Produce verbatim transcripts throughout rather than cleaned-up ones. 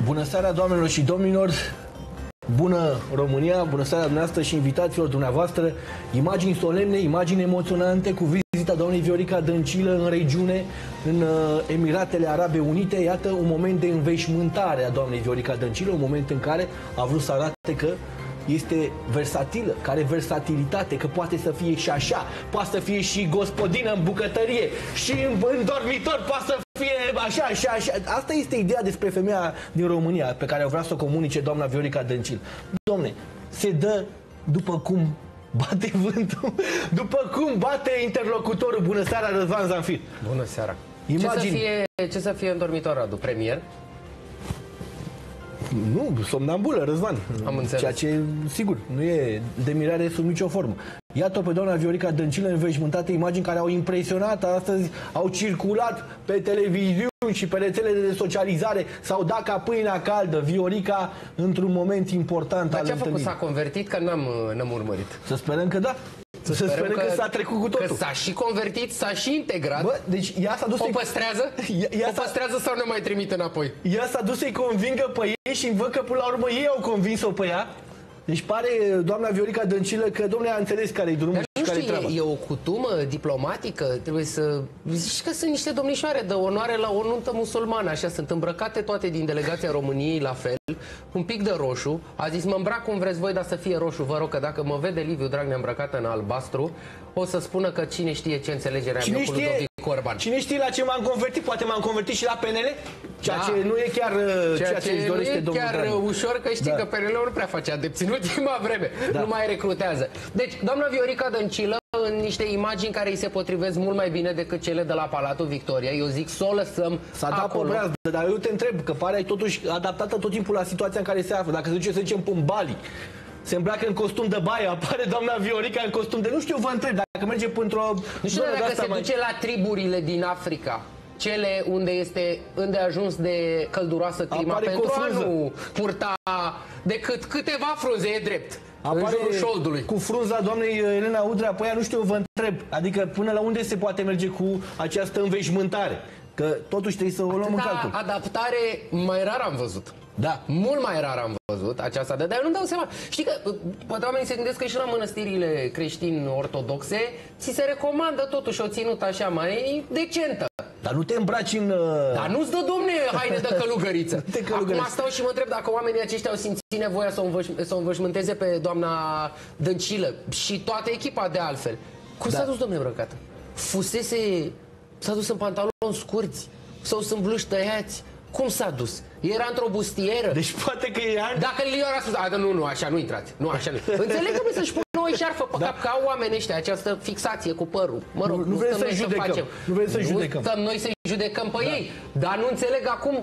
Bună seara, doamnelor și domnilor! Bună România, bună seara dumneavoastră și invitațiilor dumneavoastră. Imagini solemne, imagini emoționante cu vizita doamnei Viorica Dăncilă în regiune, în uh, Emiratele Arabe Unite. Iată un moment de înveșmântare a doamnei Viorica Dăncilă, un moment în care a vrut să arate că este versatilă, care versatilitate, că poate să fie și așa, poate să fie și gospodină în bucătărie, și în, în dormitor, poate să fie așa, așa, așa. Asta este ideea despre femeia din România pe care o vrea să o comunice doamna Viorica Dăncilă. Domne, se dă după cum bate vântul, după cum bate interlocutorul. Bună seara, Răzvan Zanfir. Bună seara. Imagine. Ce să fie, ce să fie în dormitor, Radu? Premier? Nu, somnambulă, Răzvan. Am înțeles. Ceea ce, sigur, nu e de mirare sub nicio formă. Iată pe doamna Viorica Dăncilă înveșmântate, imagini care au impresionat astăzi, au circulat pe televiziuni și pe rețelele de socializare. S-au dat ca pâinea caldă Viorica într-un moment important al întâlnirii. Dar ce a făcut? S-a convertit? Că n-am urmărit. Să sperăm că da. Să, să sperăm că, că s-a trecut cu totul. Că s-a și convertit, s-a și integrat. Bă, deci ea s-a dus. O păstrează? Ea, ea o păstrează sau ne mai trimite înapoi? Ea s-a dus să-i convingă pe ei și văd că până la urmă ei au convins-o pe ea. Deci pare doamna Viorica Dăncilă că domnule a înțeles care-i drumul și care-i treaba. E o cutumă diplomatică, trebuie să... Zici că sunt niște domnișoare de onoare la o nuntă musulmană, așa, sunt îmbrăcate toate din delegația României la fel, un pic de roșu, a zis mă îmbrac cum vreți voi, dar să fie roșu, vă rog că dacă mă vede Liviu Dragnea îmbrăcată în albastru, o să spună că cine știe ce înțelegere am eu cu Ludovic Orban. Cine știe la ce m-am convertit, poate m-am convertit și la P N L? Ceea da. ce nu e chiar ceea, ceea ce, ce își dorește domnul chiar Dragnea. ușor, că știi da. că P N L-ul nu prea face adepți în ultima vreme, da. nu mai recrutează. Deci, doamna Viorica Dăncilă, în niște imagini care îi se potrivesc mult mai bine decât cele de la Palatul Victoria, eu zic să o lăsăm S-a dat pe breazdă, dar eu te întreb, că pare totuși adaptată tot timpul la situația în care se află. Dacă se duce, să zicem, în Bali, se îmbracă în costum de baie, apare doamna Viorica în costum de... Nu știu, vă întreb, dacă merge într-o... Nu știu dacă se mai... duce la triburile din Africa, cele unde este îndeajuns de călduroasă clima, apare pentru a nu purta decât câteva frunze, e drept. Apare cu frunza doamnei Elena Udrea, pe aia nu știu, vă întreb, adică până la unde se poate merge cu această înveșmântare? Că totuși trebuie să o luăm în calcul. Adaptare mai rar am văzut. Da. Mult mai rar am văzut aceasta, dar eu nu-mi dau seama. Știi că poate oamenii se gândesc că și la mănăstirile creștini-ortodoxe ți se recomandă totuși o ținută așa mai decentă. Dar nu te îmbraci în... Dar nu-ți dă, domne, haine de călugăriță. Acum stau și mă întreb dacă oamenii aceștia au simțit nevoia să o, învăș să o învășmânteze pe doamna Dăncilă și toată echipa de altfel. Cum da. s-a dus, domne, îmbrăcată? Fusese... S-a dus în pantaloni scurți sau sunt bluși tăiați? Cum s-a dus? Era într-o bustieră? Deci poate că e... Dacă Liora a spus, a, nu, nu, așa nu intrați. Nu, așa nu. Înțeleg că să-și pună o șarfă pe da. cap, ca oamenii ăștia, această fixație cu părul. Mă rog, nu, nu, nu vrem să judecăm. Facem. Nu vrem să judecăm. Nu stăm noi să judecăm pe da. ei. Dar nu înțeleg acum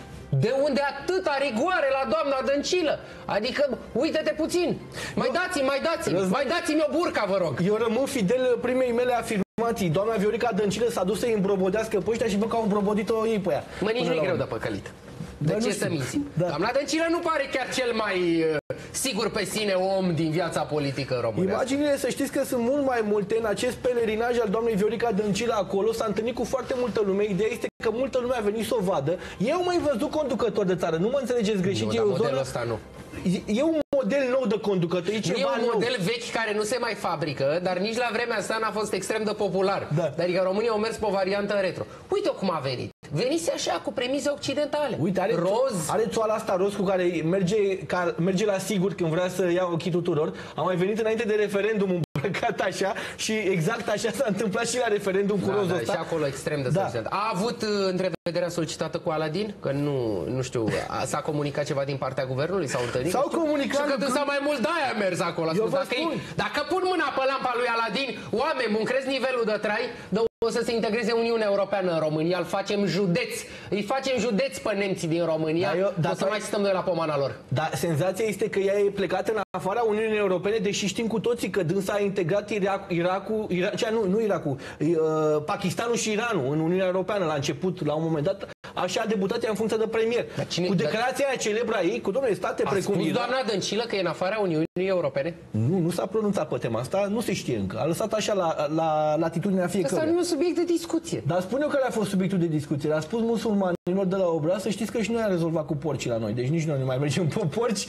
de unde atâta rigoare la doamna Dăncilă. Adică, uite-te puțin. Mai dați-mi, mai dați-mi. Răz... Mai dați-mi o burca, vă rog. Eu rămân fidel primei mele afirmații. Doamna Viorica Dăncilă s-a dus să-i îmbrobodească pe ăștia și văd că au îmbrobodit-o ei pe ea. Mă, nici nu-i greu de păcălit. De ce să minți? Da. Doamna Dăncilă nu pare chiar cel mai uh, sigur pe sine om din viața politică românească. Imaginile, să știți că sunt mult mai multe. În acest pelerinaj al doamnei Viorica Dăncilă acolo s-a întâlnit cu foarte multă lume. Ideea este că multă lume a venit să o vadă. Eu mai văzut conducători de țară. Nu mă înțelegeți greșit. Nu, e, o zonă... ăsta nu. e un model nou de conducător. E, ceva e un nou. model vechi care nu se mai fabrică, dar nici la vremea asta n-a fost extrem de popular. Da. Adică România au mers pe o variantă retro. Uite cum a venit. Venise așa, cu premize occidentale. Uite, are, roz. Are țoala asta roz cu care merge, ca, merge la sigur când vrea să ia ochii tuturor. A mai venit înainte de referendum îmbrăcat așa și exact așa s-a întâmplat și la referendum cu da, rozul da, ăsta. Și acolo extrem de da. A avut uh, întrevederea solicitată cu Aladin? Că nu, nu știu, s-a comunicat ceva din partea guvernului? S-au întâlnit? S-au comunicat. Și că s-a mai mult de-aia a mers acolo. Spus, dacă, ei, dacă pun mâna pe lampa lui Aladin, oameni buni, crezi nivelul de trai, de o să se integreze Uniunea Europeană în România, îl facem județ. Îi facem județ pe nemții din România, da, eu, da, o să mai stăm noi la pomana lor. Dar senzația este că ea e plecată în afara Uniunii Europene, deși știm cu toții că dânsa a integrat Irak, Irakul, Irak, cea, nu, nu Irakul, uh, Pakistanul și Iranul în Uniunea Europeană la început, la un moment dat. așa a debutat ea în funcție de premier. Cine, cu declarația aia celebră ei, cu domnule state a precum spus doamna Dăncilă că e în afara Uniunii Europene? Nu, nu s-a pronunțat pe tema asta, nu se știe încă. A lăsat așa la, la latitudinea fiecăruia. Asta nu e un subiect de discuție. Dar spune eu care a fost subiectul de discuție. A spus musulmanilor de la Obra să știți că și noi am rezolvat cu porcii la noi. Deci nici noi nu mai mergem pe porci.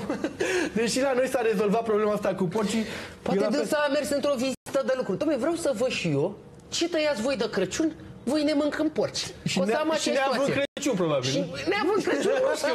Deși la noi s-a rezolvat problema asta cu porcii. Poate dânsa a mers într-o vizită de lucru. Dom'le, vreau să văd și eu ce tăiați voi de Crăciun. Voi ne mâncăm porci. Și ne avem Crăciun, probabil. Și ne avem Crăciun, nu știu.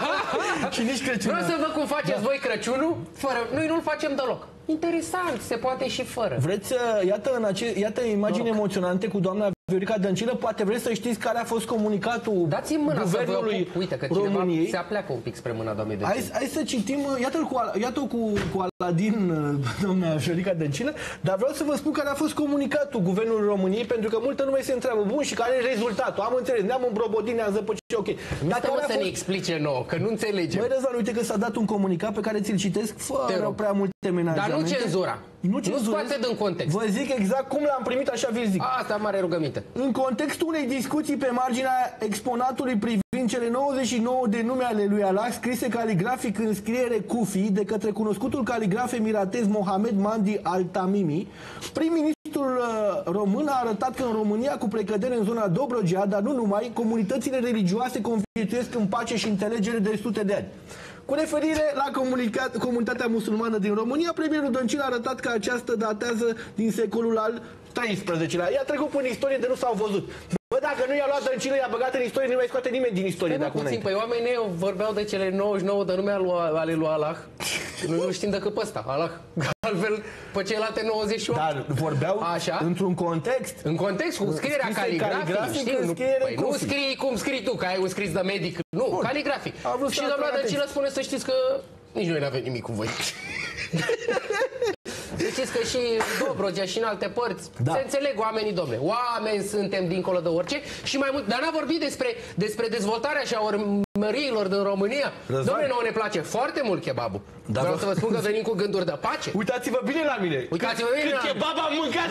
Și nici Crăciun. Vreau să văd cum faceți da. voi Crăciunul, fără. Noi nu-l facem deloc. Interesant, se poate și fără. Vreți, iată, în ace... iată imagini emoționante cu doamna Viorica Dăncilă. Poate vreți să știți care a fost comunicatul Dați-mi mâna guvernului să vă... Uite că României. cineva se apleacă un pic spre mâna doamnei Dăncilă. Hai, hai să citim, iată-l cu, iată cu, cu Aladin, doamna Viorica Dăncilă, dar vreau să vă spun care a fost comunicatul guvernului României, pentru că multă lume se întreabă, bun, și care e rezultatul? Am înțeles, ne-am îmbrobodit, ne-am zăpăcit, ok. Nu stăm să fost... ne explice nouă, că nu înțelegem. Băi, Răzvan, uite că s-a dat un comunicat pe care ți-l citesc fără prea multe menajamente. Dar nu cenzura. Nu, nu scoate din context. Vă zic exact cum l-am primit, așa vi zic. Asta mare rugăminte. În contextul unei discuții pe marginea exponatului privind cele nouăzeci și nouă de nume ale lui Allah, scrise caligrafic în scriere Kufi de către cunoscutul caligraf emiratez Mohamed Mandi Al-Tamimi, prim-ministrul uh, român a arătat că în România, cu precădere în zona Dobrogea, dar nu numai, comunitățile religioase conviețuiesc în pace și înțelegere de sute de ani. Cu referire la comunitatea musulmană din România, premierul Dăncilă a arătat că aceasta datează din secolul al treisprezecelea. I-a trecut până în istorie de nu s-au văzut. Bă, dacă nu i-a luat Dăncilă, i-a băgat în istorie, nu mai scoate nimeni din istorie de acum puțin, păi oamenii vorbeau de cele nouăzeci și nouă de nume ale lui Allah. Noi nu știm decât pe ăsta, Allah. Altfel, pe celelalte nouăzeci și opt. Dar vorbeau într-un context. În context, cu scrierea caligrafică. Nu, păi nu scrii cum scrii tu, că ai un scris de medic. Nu, bun. Caligrafic. Și doamna Dăncilă spune să știți că nici noi n-avem nimic cu voi. Știți că și Dobrogea și în alte părți da. se înțeleg oamenii, domnule. Oameni suntem dincolo de orice și mai mult. Dar n-a vorbit despre, despre dezvoltarea și a urmăriilor din România. Domnule, nouă ne place foarte mult kebabul. Da, vreau să vă spun că venim cu gânduri de pace. Uitați-vă bine la mine. Uitați-vă bine la mine. Kebab am mâncat.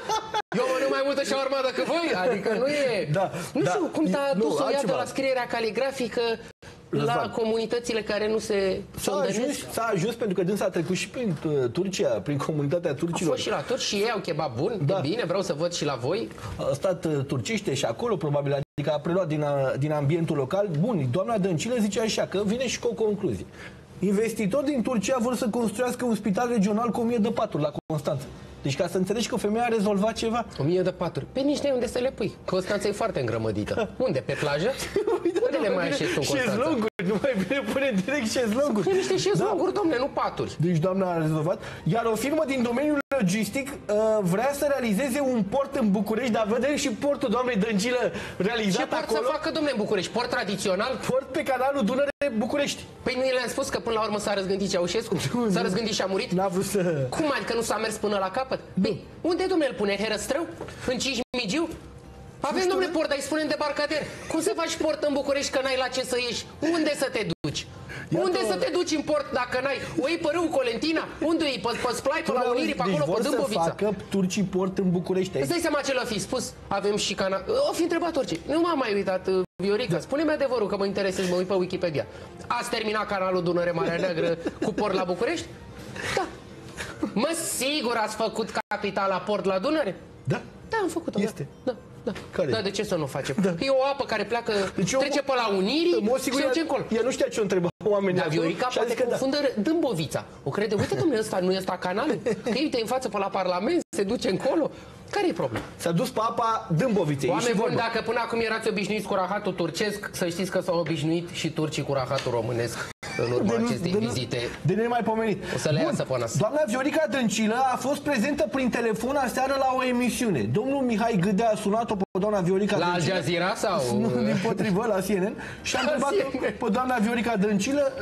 Eu mănânc mai multă shawarma decât voi. Adică nu e... Da, nu știu da, cum s-a dus o iată la scrierea caligrafică la comunitățile care nu se s-a ajuns pentru că dânsa a trecut și prin Turcia, prin comunitatea turcilor. A fost și la turci și ei au kebab bun, da. E bine, vreau să văd și la voi. A stat turciște și acolo, probabil, adică a preluat din, a, din ambientul local. Bun, doamna Dăncilă zice așa, că vine și cu o concluzie. Investitori din Turcia vor să construiască un spital regional cu o mie de paturi la Constanța. Deci ca să înțelegi că femeia a rezolvat ceva. O mie de paturi. Pe nici nu unde să le pui. Constanța e foarte îngrămădită. Unde? Pe plajă? Unde le mai așezi în Constanța? Șezlonguri. Nu mai bine pune direct șezlonguri. Pune niște șezlonguri, da. Domne, nu paturi. Deci doamna a rezolvat. Iar o firmă din domeniul logistic uh, vrea să realizeze un port în București, dar vedem și portul doamnei Dăncilă realizat acolo. Ce port acolo. să facă, domne, în București? Port tradițional? Port pe canalul Dunăre-București. Păi nu le-am spus că până la urmă s-a răzgândit Ceaușescu? S-a răzgândit și a murit? N-a vrut să... Cum adică nu s-a mers până la capăt? Bine, unde, domne, îl pune? Herăstrău? În Cismigiu? Avem, domne, port, dar îi spunem debarcader. Cum să faci port în București că n-ai la ce să ieși? Unde să te duci? Iată... Unde să te duci în port dacă n-ai? O iei pe râu Colentina? Unde o iei? Pe, pe Splai, pe la Unirii, pe acolo, deci pe Dâmbovița? Să facă turcii port în București. Îți dai seama ce l-a fi spus? Avem și canal... O fi întrebat orice. Nu m-am mai uitat, Viorica. Da. Spune-mi adevărul că mă interesez, mă uit pe Wikipedia. Ați terminat canalul Dunăre-Marea Neagră cu port la București? Da. Mă, sigur ați făcut capitala port la Dunăre? Da. Da, am făcut-o. Este. Da. Da. Da, de ce să nu facem? Da. E o apă care pleacă, deci trece pe la Unirii și merge încolo. Ea nu știa ce o întreba oamenii. Dar Viorica poate confundă da. Dâmbovița. O crede, uite, domnule, ăsta nu e ăsta canalul? Că uite în față pe la Parlament, se duce încolo. Care e problema? S-a dus pe apa Dâmboviței. Oameni buni, dacă până acum erați obișnuiți cu rahatul turcesc, să știți că s-au obișnuit și turcii cu rahatul românesc în urma de acestei de vizite. De nemaipomenit. O să le iasă pe nas. Doamna Viorica Dăncilă a fost prezentă prin telefon aseară la o emisiune. Domnul Mihai Gâdea a sunat-o pe doamna Viorica la Dăncilă. La Al Jazeera sau? Nu, din potrivă, la C N N. Și a întrebat pe doamna Viorica Dăncilă,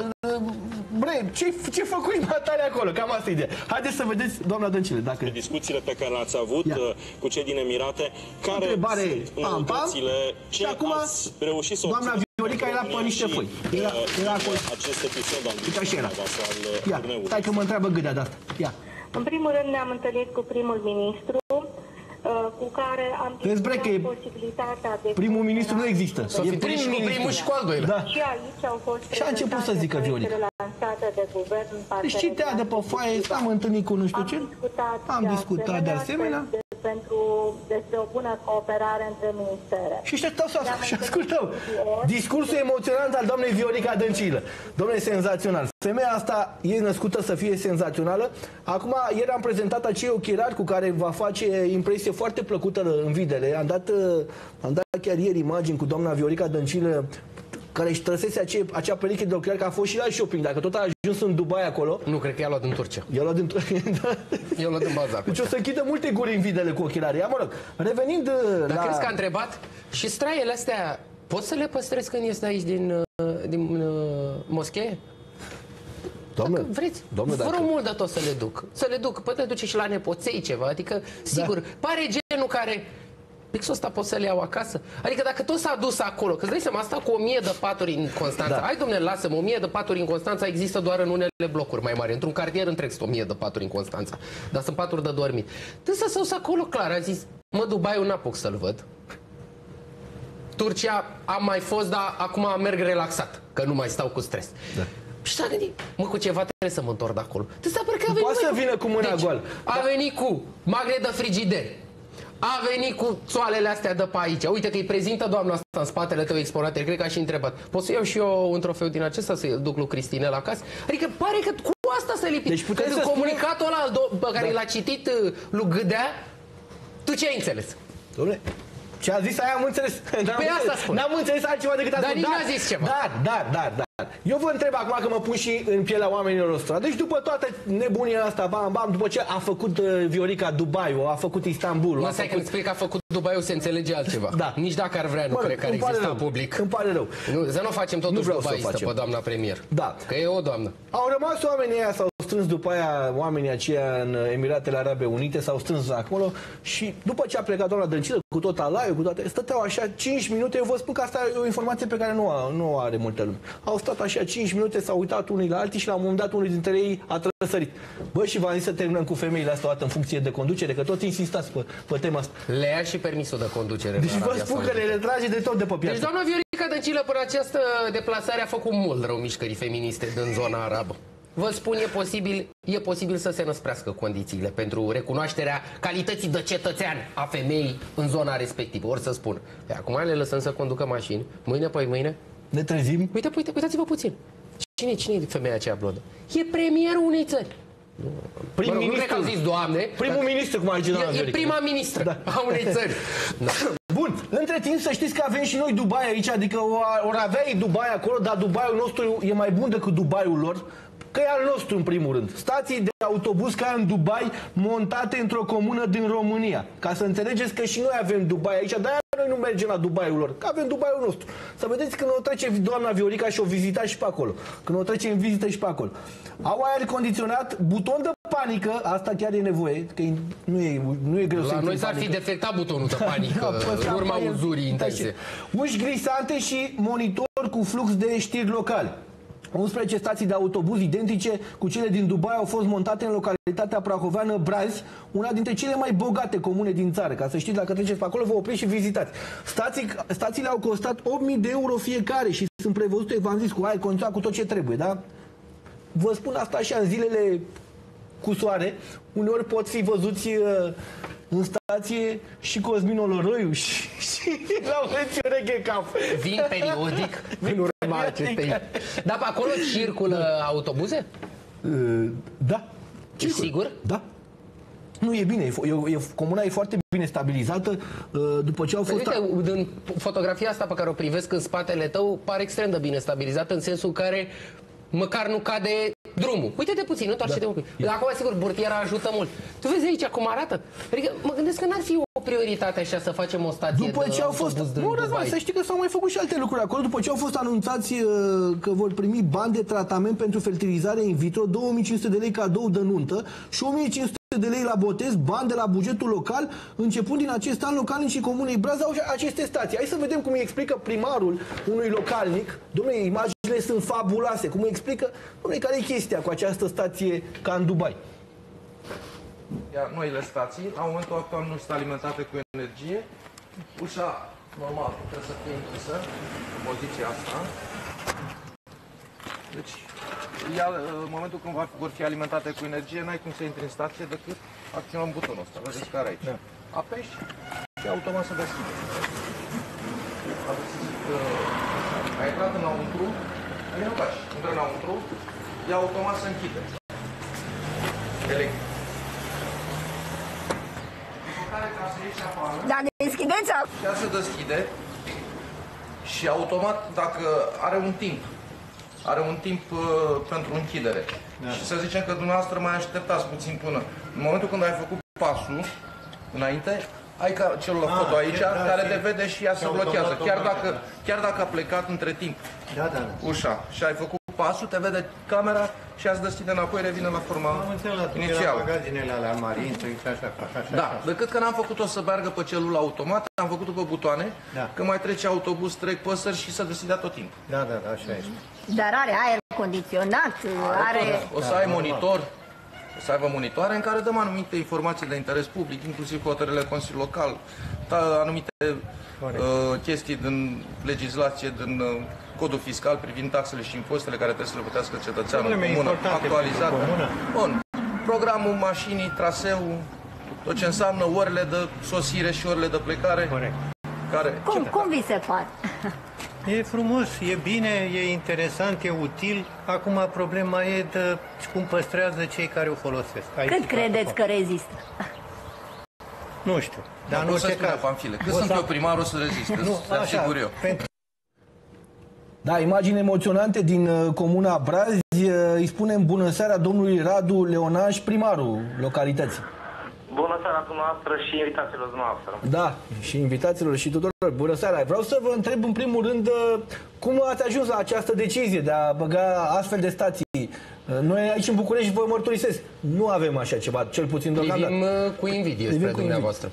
bre, ce, ce făcui matale acolo? Cam asta e ideea. Haideți să vedeți, doamna Dăncilă, dacă... De discuțiile pe care le-ați avut Ia. cu cei din Emirate, care întrebare, sunt noutățile, ce acum, ați reușit să doamna Viorica era pe niște foi. Era, era acolo. Acest episod al Uite așa era. Ia, stai că mă întreabă Gâdea de asta. Ia. În primul rând ne-am întâlnit cu primul ministru, cu care am discutat posibilitatea de... Primul ministru nu există. E primul, primul și cu al doilea. Da. Și aici au fost și a început să zică Viorica. lansate de guvern. Deci citea de pe foaie, am întâlnit cu nu știu ce. Am discutat de asemenea. Pentru despre o bună cooperare între ministere. Și ăștia stau să ascultăm. Discursul emoționant al doamnei Viorica Dăncilă. Domnule, senzațional. Femeia asta e născută să fie senzațională. Acum, ieri am prezentat acei ochelari cu care va face impresie foarte plăcută în videle. Am dat, am dat chiar ieri imagini cu doamna Viorica Dăncilă care își trăsese ace, acea pereche de ochelari, că a fost și la shopping, dacă tot a ajuns în Dubai acolo. Nu, cred că i-a luat din Turcia. I-a luat din Turcia, da. I-a luat din Bazar. Deci o să închidă multe guri în videle cu ochelari. Ia, mă rog, revenind Dar la... crezi că a întrebat? Și straiele astea, poți să le păstrezi când ești aici din, din uh, moschee? Doamne, dacă vreți, doamne, fără dacă... mult de tot să le duc. Să le duc, poate duce și la nepoței ceva. Adică, sigur, da. Pare genul care... Pixul ăsta pot să le iau acasă. Adică dacă tot s-a dus acolo, că îți dai seama, asta cu o mie de paturi în Constanța. Da. Hai, domnule, lasă-mă, o mie de paturi în Constanța există doar în unele blocuri mai mari. Într-un cartier întreg sunt o mie de paturi în Constanța. Dar sunt paturi de dormit. Deci s-a dus acolo, clar, a zis, mă, Dubai-ul n-apuc să-l văd. Turcia am mai fost, dar acum merg relaxat, că nu mai stau cu stres. Da. Și s-a gândit, mă, cu ceva trebuie să mă întorc de acolo. Deci s-a părut că a venit poate să vină cu mâna deci, goală. A da. venit cu magnet de frigider. A venit cu țoalele astea de pe aici. Uite că îi prezintă doamna asta în spatele tău exponate. Cred că a și întrebat. Pot să iau și eu un trofeu din acesta să-i duc lui Cristinel acasă? Adică pare că cu asta să lipi. Deci puteți să comunicatul ăla pe care da. l-a citit lui Gâdea, tu ce ai înțeles? Dom'le, ce a zis aia am înțeles. Pe asta spun. N-am înțeles altceva decât a spus. Dar nici n-a zis ceva. Dar, dar, dar, dar. Eu vă întreb acum că mă pun și în pielea oamenilor ăstora. Deci după toată nebunia asta, bam, bam, după ce a făcut uh, Viorica Dubai-ul, a făcut Istanbul. Mă, stai făcut... când spui că a făcut Dubai-ul se înțelege altceva. Da. Nici dacă ar vrea, nu mă, cred că ar exista rău. public. Îmi pare rău. Nu, să nu facem totuși Dubai-istă pe doamna premier. Da. Că e o doamnă. Au rămas oamenii aia, s-au strâns după aia oamenii aceia în Emiratele Arabe Unite, s-au strâns acolo și după ce a plecat doamna Dăncilă cu tot alaiul, cu toate, stăteau așa cinci minute, eu vă spun că asta e o informație pe care nu, a, nu are multă lume. Au stat așa cinci minute, s-au uitat unii la alții și la un moment dat unul dintre ei a trăsărit. Bă, și v-am zis să terminăm cu femeile astea în funcție de conducere, că toți insistați pe, pe tema asta. Le ia și permisul de conducere. Deci vă spun că le retrage de tot de pe piață. Deci doamna Viorica Dăncilă până această deplasare a făcut mult rău mișcării feministe din zona arabă. Vă spun, e posibil, e posibil să se năsprească condițiile pentru recunoașterea calității de cetățean a femeii în zona respectivă. Ori să spun, pe acum le lăsăm să conducă mașini, mâine, păi mâine. Ne trezim. Uite, uite, uitați-vă puțin. Cine, cine e femeia aceea blondă? E premierul unei țări. Prim mă rog, nu cred că au zis doamne. Primul ministru, cum a zis doamna Viorica. E prima ministră da. a unei țări. Da. Bun, între timp să știți că avem și noi Dubai aici, adică ori avea ei Dubai acolo, dar Dubaiul nostru e mai bun decât Dubaiul lor. Că e al nostru în primul rând. Stații de autobuz ca în Dubai montate într-o comună din România. Ca să înțelegeți că și noi avem Dubai aici, dar noi nu mergem la Dubaiul lor, că avem Dubaiul nostru. Să vedeți când o trece doamna Viorica și o vizita și pe acolo. Când o trece în vizită și pe acolo. Au aer condiționat, buton de panică, asta chiar e nevoie, că nu e, nu e greu să la noi s-ar fi defectat butonul de panică în urma uzurii intense. Uși glisante și monitor cu flux de știri locale. unsprezece stații de autobuz identice cu cele din Dubai au fost montate în localitatea prahoveană Brazi, una dintre cele mai bogate comune din țară. Ca să știți, dacă treceți pe acolo, vă opriți și vizitați. Stații, stațiile au costat opt mii de euro fiecare și sunt prevăzute, v-am zis, cu aer condiționat, cu tot ce trebuie, da? Vă spun asta așa în zilele cu soare, uneori pot fi văzuți uh, în stație și Cosmin Oloroiu și, și Laurențiu Reghecaf. Vin periodic în urma acestei. Dar pe acolo circulă autobuze? Uh, da. E sigur? Da. Nu, e bine. E, e, comuna e foarte bine stabilizată. Uh, după ce au fost... Uite, în fotografia asta pe care o privesc în spatele tău, pare extrem de bine stabilizată, în sensul care măcar nu cade drumul. Uite-te puțin, întoarce-te da. un pic. Acum, sigur, burtiera ajută mult. Tu vezi aici cum arată? Adică mă gândesc că n-ar fi o prioritate așa să facem o stație după de ce au fost, nu, Răzvan, să știi că s-au mai făcut și alte lucruri acolo. După ce au fost anunțați uh, că vor primi bani de tratament pentru fertilizare in vitro, două mii cinci sute de lei cadou de nuntă și o mie cinci sute de lei la botez, bani de la bugetul local, începând din acest an, localnicii Comunei Brazi au aceste stații. Hai să vedem cum îi explică primarul unui localnic. Dom'le, imaginile sunt fabuloase. Cum îi explică, dom'le, care e chestia cu această stație ca în Dubai? iar noile stații, la momentul actual nu sunt alimentate cu energie. Ușa, normal, trebuie să fie închisă în poziția asta. Deci, ea, în momentul când vor fi alimentate cu energie, n-ai cum să intri în stație decât acționăm butonul ăsta. Vedeți care aici. Da. Apeși și automat se deschide. A intrat înăuntru, ai încași, intră înăuntru, ea automat se închide. Electric. Da, deschideți acum. Ea se deschide și automat, dacă are un timp, are un timp uh, pentru închidere. Da. Și să zicem că dumneavoastră mai așteptați puțin până. În momentul când ai făcut pasul înainte, ai ca celul la foto aici, da, care te vede și ea se blochează. Chiar dacă, chiar dacă a plecat între timp da, da, da. ușa și ai făcut pasul, te vede camera și ea se deschide înapoi, revine la forma inițială. Magazinele alea marii, așa, așa, așa. Da, decât că n-am făcut-o să meargă pe celula automat, am făcut-o pe butoane, da. Că mai trece autobuz, trec păsări și se deschidea tot timpul. Da, da, da, așa este. Dar are aer condiționat, are... are... O să ai monitor, o să aibă monitoare în care dăm anumite informații de interes public, inclusiv hotărârile Consiliului Local, anumite uh, chestii din legislație, din uh, codul fiscal privind taxele și impozitele care trebuie să le plătească cetățeanul în comună, actualizat. Bun. Programul mașinii, traseul, tot ce înseamnă orele de sosire și orele de plecare. Corect. Care, cum, cum vi se pare? E frumos, e bine, e interesant, e util. Acum problema e de cum păstrează cei care o folosesc. Aici cât credeți că rezistă? Nu știu. Dar nu se spune Panfile. Cât sunt eu primar, o să reziste, te asigur eu. Da, imagini emoționante din uh, comuna Brazi. Uh, îi spunem bună seara domnului Radu Leonaș, primarul localității. Bună seara dumneavoastră și invitațiilor dumneavoastră. Da, și invitațiilor și tuturor. Bună seara. Vreau să vă întreb în primul rând uh, cum ați ajuns la această decizie de a băga astfel de stații. Uh, noi aici în București, vă mărturisesc, nu avem așa ceva, cel puțin deocamdată. Privim uh, cu invidie spre dumneavoastră.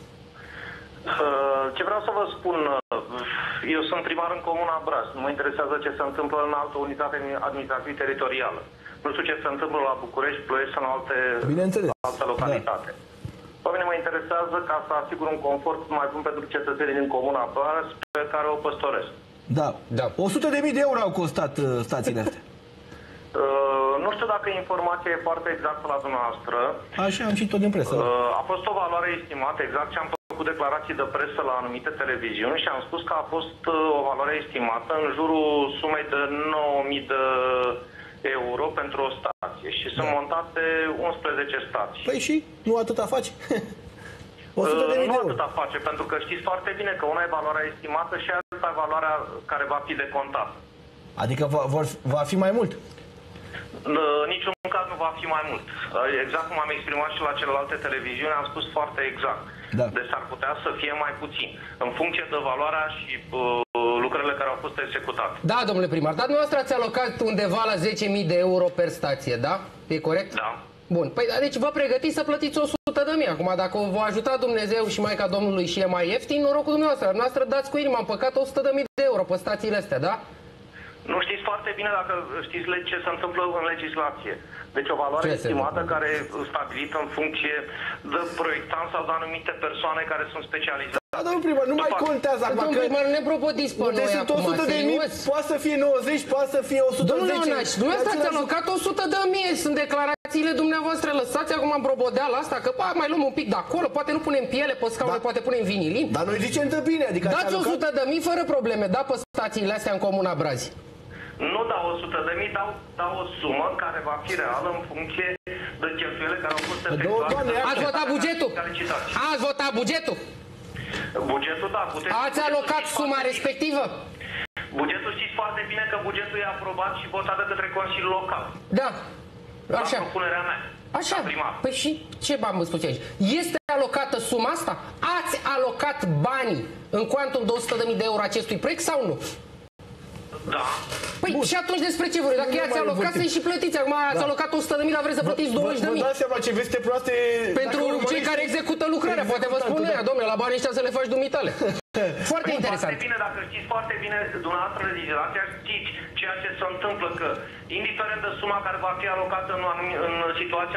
Ce vreau să vă spun, eu sunt primar în comuna Braș, nu mă interesează ce se întâmplă în altă unitate administrativă teritorială. Nu știu ce se întâmplă la București, Ploiești sau în alte, alte localitate. Da. Pe mine mă interesează ca să asigur un confort mai bun pentru cetățenii din comuna Braș pe care o păstoresc. Da, da. o sută de mii de euro au costat uh, stațiile astea. Uh, nu știu dacă informația e foarte exactă la dumneavoastră. Așa am citit tot din presă. Uh, a fost o valoare estimată, exact ce am făcut declarații de presă la anumite televiziuni și am spus că a fost uh, o valoare estimată în jurul sumei de nouă mii de euro pentru o stație și sunt da. montate unsprezece stații. Păi și? Nu atâta faci? o sută de mii uh, nu de euro. atâta face, pentru că știți foarte bine că una e valoarea estimată și alta e valoarea care va fi decontată. Adică va, vor, va fi mai mult? În niciun caz nu va fi mai mult. Exact cum am exprimat și la celelalte televiziuni, am spus foarte exact. Da. Deci ar putea să fie mai puțin, în funcție de valoarea și uh, lucrările care au fost executate. Da, domnule primar, dar dumneavoastră ați alocat undeva la zece mii de euro per stație, da? E corect? Da. Bun, păi deci vă pregătiți să plătiți o sută de mii. Acum, dacă vă ajuta Dumnezeu și Maica Domnului și e mai ieftin, norocul dumneavoastră. Dumneavoastră dați cu inima, am păcat o sută de mii de euro pe stațiile astea, da? Nu știți foarte bine dacă știți ce se întâmplă în legislație. Deci o valoare estimată care e stabilită în funcție de proiectant sau de anumite persoane care sunt specializate. Da, domnul primar, nu mai contează acum că... Domnul primar, nu ne propodiți pe noi sunt acum, o sută de mii, poate să fie nouăzeci, poate să fie o sută zece. Domnule Onaș, dumneavoastră ați alocat o sută de mii, sunt declarațiile dumneavoastră, lăsați acum în brobodeala asta, că pa, mai luăm un pic de acolo, poate nu punem piele pe scaune, da. poate punem vinilin. Dar noi zicem de bine, adică... Dați o sută de mii fără probleme, da, pe stațiile astea în comuna Brazi. Nu dau o sută de mii, dau, dau o sumă care va fi reală în funcție de cheltuielile care au fost efectuate. Ați votat bugetul? Ați votat bugetul? Bugetul, da. Puteți, ați alocat suma respectivă? Bugetul știți foarte bine că bugetul e aprobat și votat de către Consiliul Local. Da. Așa. La propunerea mea. Așa. Păi și ce v-am spus aici? Este alocată suma asta? Ați alocat banii în cuantum de o sută de mii de euro acestui proiect sau nu? Da. Păi bun. Și atunci despre ce vorbiți? Dacă i-ați alocat să-i și plătiți. Acum ați da. alocat o sută de mii, dar vreți să plătiți douăzeci de mii. Vă dați seama ce veste proaste... Pentru cei care execută lucrarea. Poate vă spun ea, domnule, la banii ăștia să le faci dumitale. Foarte păi, interesant. Foarte bine, dacă știți foarte bine dumneavoastră legislația, știți ceea ce se întâmplă, că indiferent de suma care va fi alocată în, în situația unor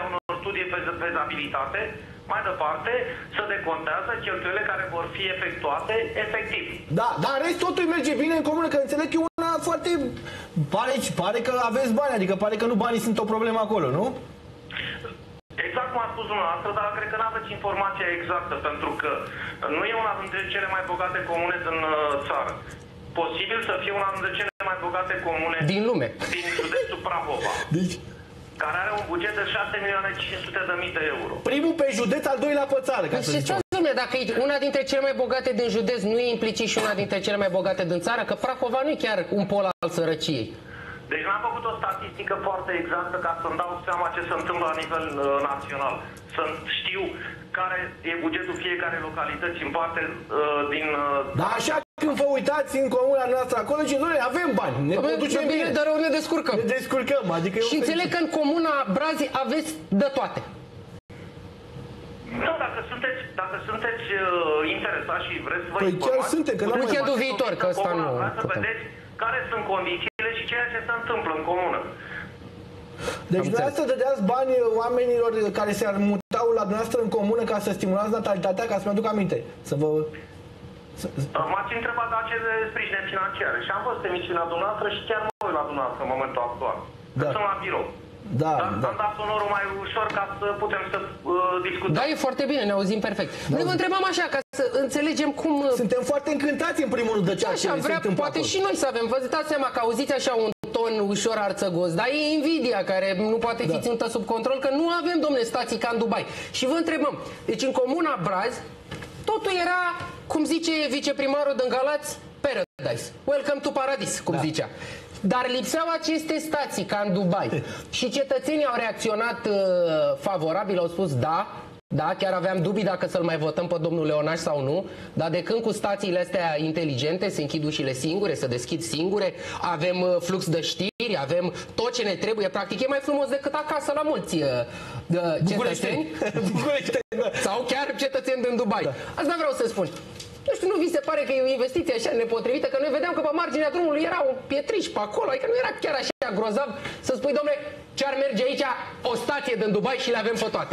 studie de fezabilitate, mai departe să decontează cheltuielile care vor fi efectuate efectiv. Da, dar în rest totul merge bine în comună, că înțeleg că e una foarte... Pare, pare că aveți bani, adică pare că nu banii sunt o problemă acolo, nu? Exact cum a spus dumneavoastră, dar cred că nu aveți informația exactă, pentru că nu e una dintre cele mai bogate comune din uh, țară. Posibil să fie una dintre cele mai bogate comune din lume, din județul Prahova, deci... care are un buget de șase milioane cinci sute de mii de euro. Primul pe județ, al doilea pe țară, ca să zicem. Dom'le, dacă e una dintre cele mai bogate din județ, nu e implicit și una dintre cele mai bogate din țară, că Prahova nu e chiar un pol al sărăciei. Deci n-am făcut o statistică foarte exactă ca să-mi dau seama ce se întâmplă la nivel uh, național. Să știu care e bugetul fiecare localități în parte uh, din... Uh, da, așa când vă uitați în comuna noastră acolo și noi avem bani, ne Bă, ducem bine, bine, dar rău ne descurcăm. Ne descurcăm, adică... Și înțeleg că în comuna Brazi aveți de toate. Da, dacă sunteți, dacă sunteți uh, interesați și vreți să vă păi informați... chiar suntem, că n-am weekendul viitor, că ăsta nu... Să vedeți care sunt condițiile și ceea ce se întâmplă în comună. Deci dumneavoastră dădeați bani oamenilor care se mutau la dumneavoastră în comună ca să stimulați natalitatea, ca să mă aduc aminte. Să vă... M-ați întrebat de acele sprijine financiare și am văzut emisiunea dumneavoastră și chiar mă uit la dumneavoastră în momentul actual. Da. Sunt la birou. Da, Dar da. am dat sonorul mai ușor ca să putem să uh, discutăm. Da, e foarte bine, ne auzim perfect. Da. Noi vă întrebam așa, ca să înțelegem cum... Suntem foarte încântați în primul rând de ceea așa, ce vrea, se întâmplă poate acolo. și noi să avem. Vă dați seama că auziți așa un ton ușor arțăgos, dar e invidia care nu poate fi da. ținută sub control, că nu avem, domne, stații ca în Dubai. Și vă întrebăm, deci în comuna Brazi, totul era, cum zice viceprimarul din Galați, Paradise. Welcome to Paradis, cum da. zicea. Dar lipseau aceste stații, ca în Dubai. Și cetățenii au reacționat uh, favorabil, au spus da, da, chiar aveam dubii dacă să-l mai votăm pe domnul Leonaș sau nu, dar de când cu stațiile astea inteligente se închid ușile singure, se deschid singure, avem uh, flux de știri, avem tot ce ne trebuie, practic e mai frumos decât acasă la mulți uh, cetățeni sau chiar cetățeni din Dubai. Da. Asta vreau să spun. Nu știu, nu vi se pare că e o investiție așa nepotrivită? Că noi vedeam că pe marginea drumului era un pietriș pe acolo, adică nu era chiar așa grozav să spui, dom'le, ce-ar merge aici o stație din Dubai și le avem pe toate.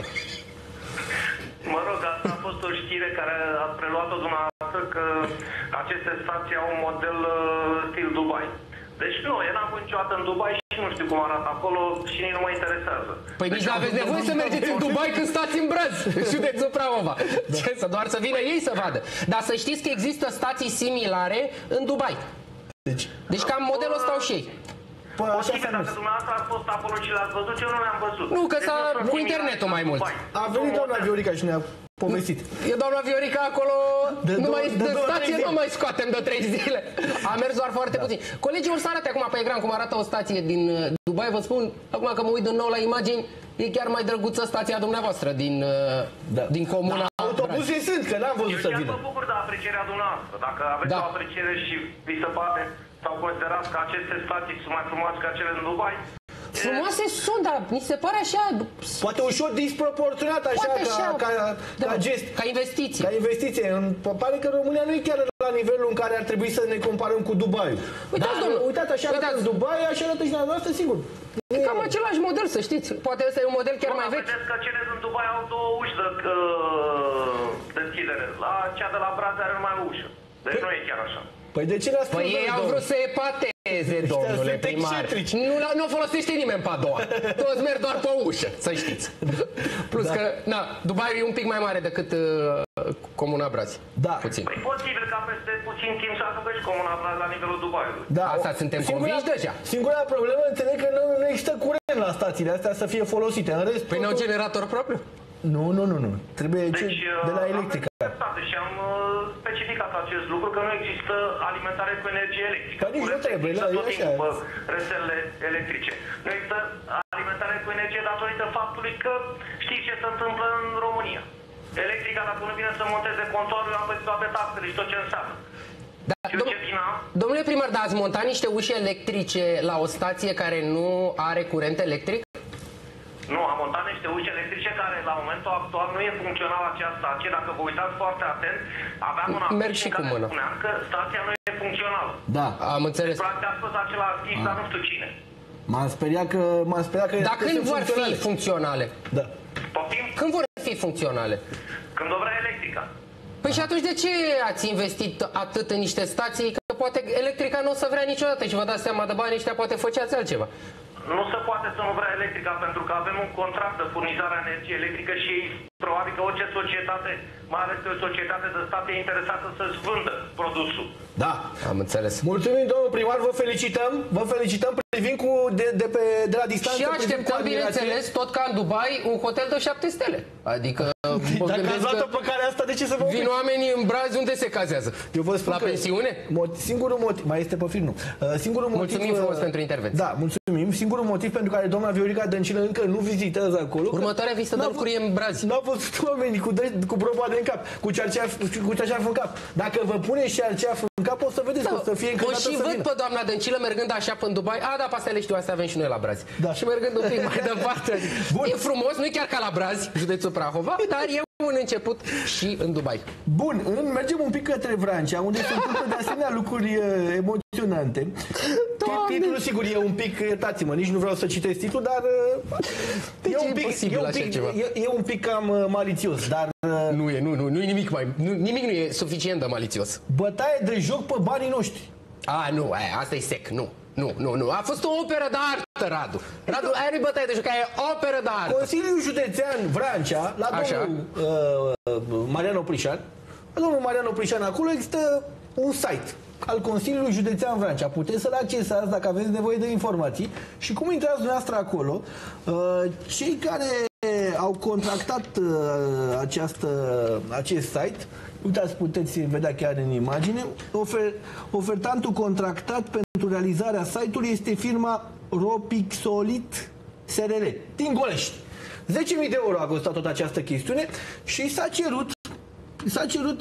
Mă rog, asta a fost o știre care a preluat-o dumneavoastră, că aceste stații au un model uh, stil Dubai. Deci nu, eu n-am fost niciodată în Dubai și nu știu cum arată acolo și nici nu mă interesează. Păi deci nici nu aveți nevoie să mergeți în Dubai când stați în Brazi, județul Prahova. Ce, să doar să vină ei să vadă. Dar să știți că există stații similare în Dubai. Deci, deci cam modelul ăsta au și ei. Păi, așa posibil, dacă dumneavoastră ați fost acolo și l-ați văzut, eu nu le-am văzut. Nu, că deci s-a cu internetul mai mult. A venit doamna Viorica și ne-a povestit. Eu, doamna Viorica, acolo de nu mai, de de stație nu mai scoatem de trei zile. A mers doar foarte da. puțin. Colegii o să arate acum pe ecran cum arată o stație din Dubai. Vă spun, acum că mă uit din nou la imagini, e chiar mai drăguță stația dumneavoastră din, da. din comuna. Da, autobuze sunt, că n-am văzut să vină. Eu mă bucur de aprecierea dumneavoastră. Dacă aveți da. o apreciere și vi se pare sau considerați că aceste stații sunt mai frumoase ca cele din Dubai, frumoase sunt, dar mi se pare așa... Poate ușor disproporționat, așa, ca, așa. Ca, da, ca gest. Ca investiție. Ca investiție. Îmi pare că România nu e chiar la nivelul în care ar trebui să ne comparăm cu Dubai. Uitați, domnule. Uitați, așa arată în Dubai, așa arată și la noastră, sigur. E cam același model, să știți. Poate ăsta e un model chiar nu, mai vechi. Vedeți că cele din Dubai au două uși de uh, deschidere. La cea de la Brazi are numai o ușă. Deci nu e chiar așa. Păi de ce le-ați spus? Păi ei au vrut să epateze, domnule primar. Nu, nu folosește nimeni pe a doua. Toți merg doar pe o ușă, să știți. Plus da. că, na, Dubai e un pic mai mare decât uh, comuna Brazi. Da. Puțin. Păi posibil ca peste puțin timp să ajungă și comuna Brazi la nivelul Dubaiului. Da. Asta suntem singura, convinși deja. Singura problemă, înțeleg că nu, nu există curent la stațiile astea să fie folosite. În rest, păi nu au generator propriu? Nu, nu, nu, nu. Trebuie deci, de la electrică. Și am specificat acest lucru, că nu există alimentare cu energie electrică. Că nici nu trebuie, da, e așa. Rețelele electrice. Nu există alimentare cu energie datorită faptului că știți ce se întâmplă în România. Electrica, dacă nu vine să monteze contorul, am plătit toate taxele și tot ce înseamnă. Da, dom domnule primar, dar ați montat niște uși electrice la o stație care nu are curent electric? Nu, am montat niște uși electrice care la momentul actual nu e funcțională acea stație. Dacă vă uitați foarte atent, aveam un aviz în care spuneam că stația nu e funcțională. Da, am înțeles. Practic a spus acela artist, dar nu știu cine. M-am speriat că... M-am speriat că dar când vor fi funcționale? Da. Când vor fi funcționale? Când o vrea electrica. Păi și atunci de ce ați investit atât în niște stații? Că poate electrica nu o să vrea niciodată și vă dați seama de banii ăștia, poate făceați altceva. Nu se poate să nu vrea electrica pentru că avem un contract de furnizare a energiei electrică și probabil că orice societate, mai ales o societate de stat, e interesată să-ți vândă produsul. Da. Am înțeles. Mulțumim, domnul primar, vă felicităm. Vă felicităm, privim cu, de, de, pe, de la distanță. Și așteptăm, bineînțeles, tot ca în Dubai, un hotel de șapte stele. Adică, dacă ați luat-o pe care asta, de ce să vă vin oamenii în Brazi, unde se cazează? Eu vă spun la că pensiune? Singurul motiv, mai este pe film, nu. Singurul motiv, mulțumim frumos pentru intervenție. Da, mulțumim. Singurul motiv pentru care doamna Viorica Dăncilă încă nu vizitează acolo. Următoarea vizită de lucruri e în Brazi. N-au văzut oamenii cu, cu proba de în cap, cu cearceaf, cu cearceaf în cap. Dacă vă pune cearceaf în cap, o să vedeți da, că o să fie încântată să și văd vină. pe doamna Dăncilă mergând așa până în Dubai. A, da, pe astea le știu, astea avem și noi la Brazi. Da. Și mergând un pic mai departe. Bun. E frumos, nu e chiar ca la Brazi, județul Prahova, dar e un început și în Dubai. Bun, mergem un pic către Vrancea, unde se întâmplă de asemenea lucruri uh, emoționante. Titlul, sigur, e un pic, iertați-mă, nici nu vreau să citesc titlul, dar uh, e, un pic, e, un pic, e, e un pic cam uh, malițios, dar... Uh, nu e, nu, nu, nu e nimic mai, nu, nimic nu e suficient de malițios. Bătaie de joc pe banii noștri. A, nu, aia, asta e sec, nu. Nu, nu, nu. A fost o operă de artă, Radu. Radu, aia nu-i bătaie de joc, aia e operă de artă. Consiliul Județean Vrancea, la domnul uh, Marian Oprișan, la domnul Marian Oprișan, acolo există un site al Consiliului Județean Vrancea. Puteți să-l accesați dacă aveți nevoie de informații. Și cum intrați dumneavoastră acolo, uh, cei care au contractat uh, această, acest site, uitați, puteți vedea chiar în imagine, ofer, ofertantul contractat pentru realizarea site-ului este firma Ropixolit S R L din Golești. zece mii de euro a costat tot această chestiune și s-a cerut S-a cerut,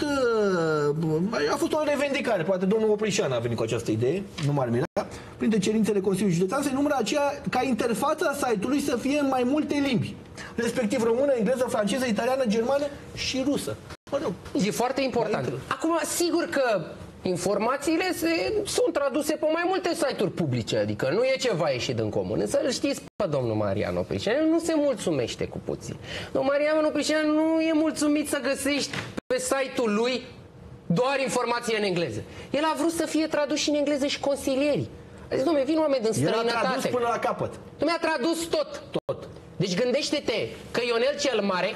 uh, a fost o revendicare, poate domnul Oprișan a venit cu această idee, nu m-ar mira, printre cerințele Consiliului Județean se numără aceea ca interfața site-ului să fie în mai multe limbi, respectiv română, engleză, franceză, italiană, germană și rusă. Mă rog, e foarte important. Acum, sigur că informațiile se, sunt traduse pe mai multe site-uri publice, adică nu e ceva ieșit în comun. Însă îl știți pe domnul Marian Oprișan, nu se mulțumește cu puțin. Domnul Marian Oprișan nu e mulțumit să găsești pe site-ul lui doar informații în engleză. El a vrut să fie tradus și în engleză și consilierii. A zis, dom'le, vin oameni din străinătate. El a tradus până la capăt. Dom'le, a tradus tot. Tot. Deci gândește-te că Ionel cel Mare...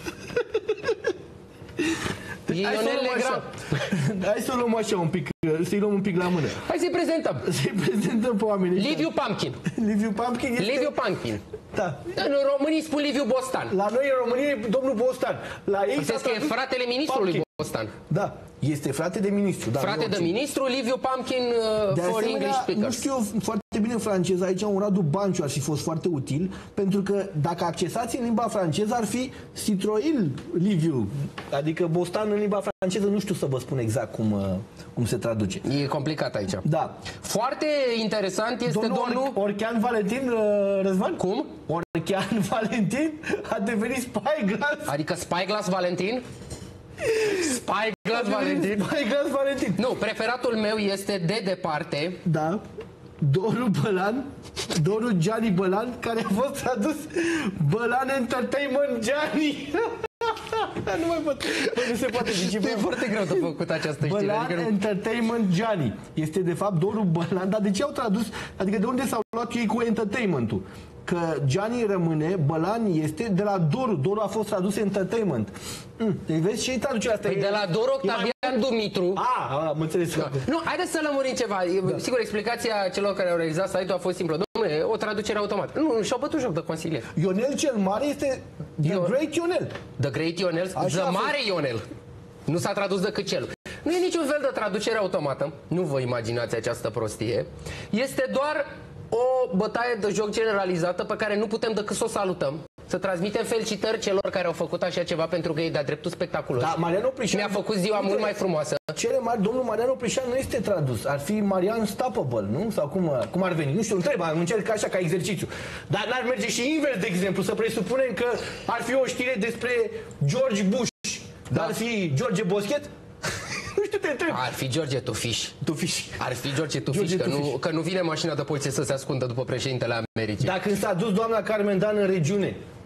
E Hai Ionel Legrand. Hai să o luăm așa un pic, să-i luăm un pic la mână. Hai să-i prezentăm. Să-i prezentăm pe oamenii. Liviu Pumpkin. Liviu Pumpkin este... Liviu Pumpkin. Da. În românii spun Liviu Bostan. La noi în România e domnul Bostan. La ei s-a că e fratele ministrului Pumpkin. Bostan. Da. Este frate de ministru. Da, frate de ministru, Liviu Pumpkin uh, de for asemenea, English speakers. Nu știu eu foarte bine franceză, aici un Radu Banciu ar fi fost foarte util, pentru că dacă accesați în limba franceză ar fi Citroil Liviu, adică Bostan în limba franceză, nu știu să vă spun exact cum, cum se traduce. E complicat aici. Da. Foarte interesant este domnul... domnul... Orchean Valentin, Răzvan? Cum? Orchean Valentin a devenit Spyglass. Adică Spyglass Valentin? Spyglass Valentin? Spyglass Valentin. Nu, preferatul meu este de departe. Da. Doru Bălan, Doru Gianni Bălan, care a fost tradus Bălan Entertainment Gianni. Nu mai pot. Nu se poate zice. E foarte greu de făcut această știre. Bălan adică Entertainment Gianni. Este de fapt Doru Bălan. Dar de ce au tradus? Adică de unde s-au luat ei cu entertainment-ul? Că Gianni rămâne, Bălan este de la Doru. Doru a fost tradus entertainment. Mm. Deci vezi ce-i traducerea asta? Păi de la Doru Octavian mai... Dumitru. Ah, am înțeles. Da. Nu, haideți să lămurim ceva. Da. Sigur, explicația celor care au realizat site-ul a fost simplă. Dom'le, o traducere automată. Nu, și-au bătut joc de consilier. Ionel cel Mare este The Ion... Great Ionel. The Great Ionel, Așa The Mare Ionel. Nu s-a tradus decât cel. Nu e niciun fel de traducere automată. Nu vă imaginați această prostie. Este doar o bătaie de joc generalizată pe care nu putem decât să o salutăm. Să transmitem felicitări celor care au făcut așa ceva, pentru că e de-a dreptul spectaculos. Da, Marian Oprișan mi-a făcut ziua mult mai frumoasă. Cele mari, domnul Marian Oprișan nu este tradus. Ar fi Marian Stoppable, nu? Sau cum, cum ar veni? Nu știu, întreb, am încerc așa ca exercițiu. Dar n-ar merge și invers, de exemplu, să presupunem că ar fi o știre despre George Bush. Da. Ar fi George Boschet? Nu știu, te întreb. Ar fi George Tufiș. Tufiș. Ar fi George Tufiș, George că, Tufiș. Nu, că nu vine mașina de poliție să se ascundă după președintele Americii. Dacă când s-a dus doamna Carmen Dan în regiune,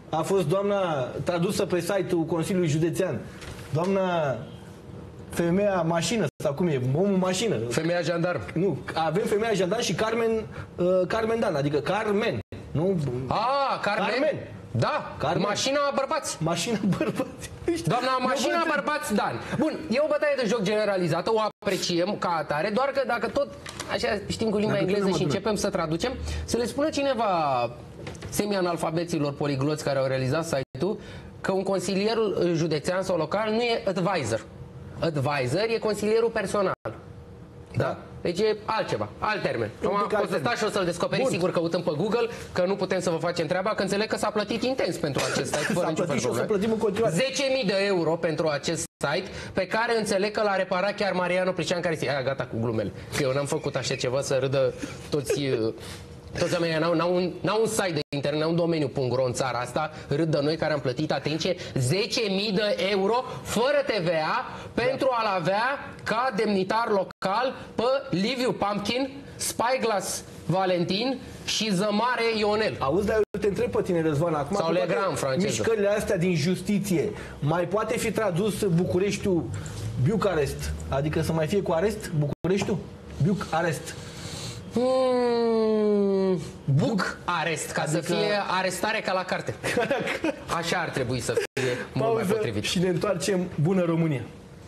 a fost doamna tradusă pe site-ul Consiliului Județean. Doamna femeia mașină, sau cum e, omul mașină. Femeia jandarm. Nu, avem femeia jandarm și Carmen, uh, Carmen Dan, adică Carmen. Nu? Ah, Carmen. Carmen. Da, Carmen. Mașina bărbați. Mașina bărbați. Doamna, mașina bărbați Dan. Bun, e o bătaie de joc generalizată, o apreciem ca atare, doar că dacă tot, așa știm cu limba dacă engleză și începem să traducem, să le spună cineva semi-analfabeților poligloți care au realizat site-ul că un consilier județean sau local nu e advisor. Advisor e consilierul personal. Da? da? Deci e altceva, alt termen. Acum o să stai și o să-l descoperi, Bun. sigur, căutând pe Google, că nu putem să vă facem treaba, că înțeleg că s-a plătit intens pentru acest site, fără niciun fel de problemă. zece mii de euro pentru acest site, pe care înțeleg că l-a reparat chiar Mariano Pricean, care zice, aia, gata cu glumele, că eu n-am făcut așa ceva să râdă toți... Toți oamenii n-au un, un site de internet, n-au un domeniu.ro în țara asta, râd de noi care am plătit, atenție, zece mii de euro fără T V A pentru da. a-l avea ca demnitar local pe Liviu Pumpkin, Spyglass Valentin și Zămare Ionel. Auzi, dar eu te întreb pe tine, Răzvan, acum sau Legram, franceză. Mișcările astea din justiție, mai poate fi tradus Bucureștiul Bucarest? Adică să mai fie cu arest Bucureștiul? Bucarest. Hmm, buc arest, ca adică... să fie arestare ca la carte. Așa ar trebui să fie mult mai potrivit. Și ne întoarcem. Bună România!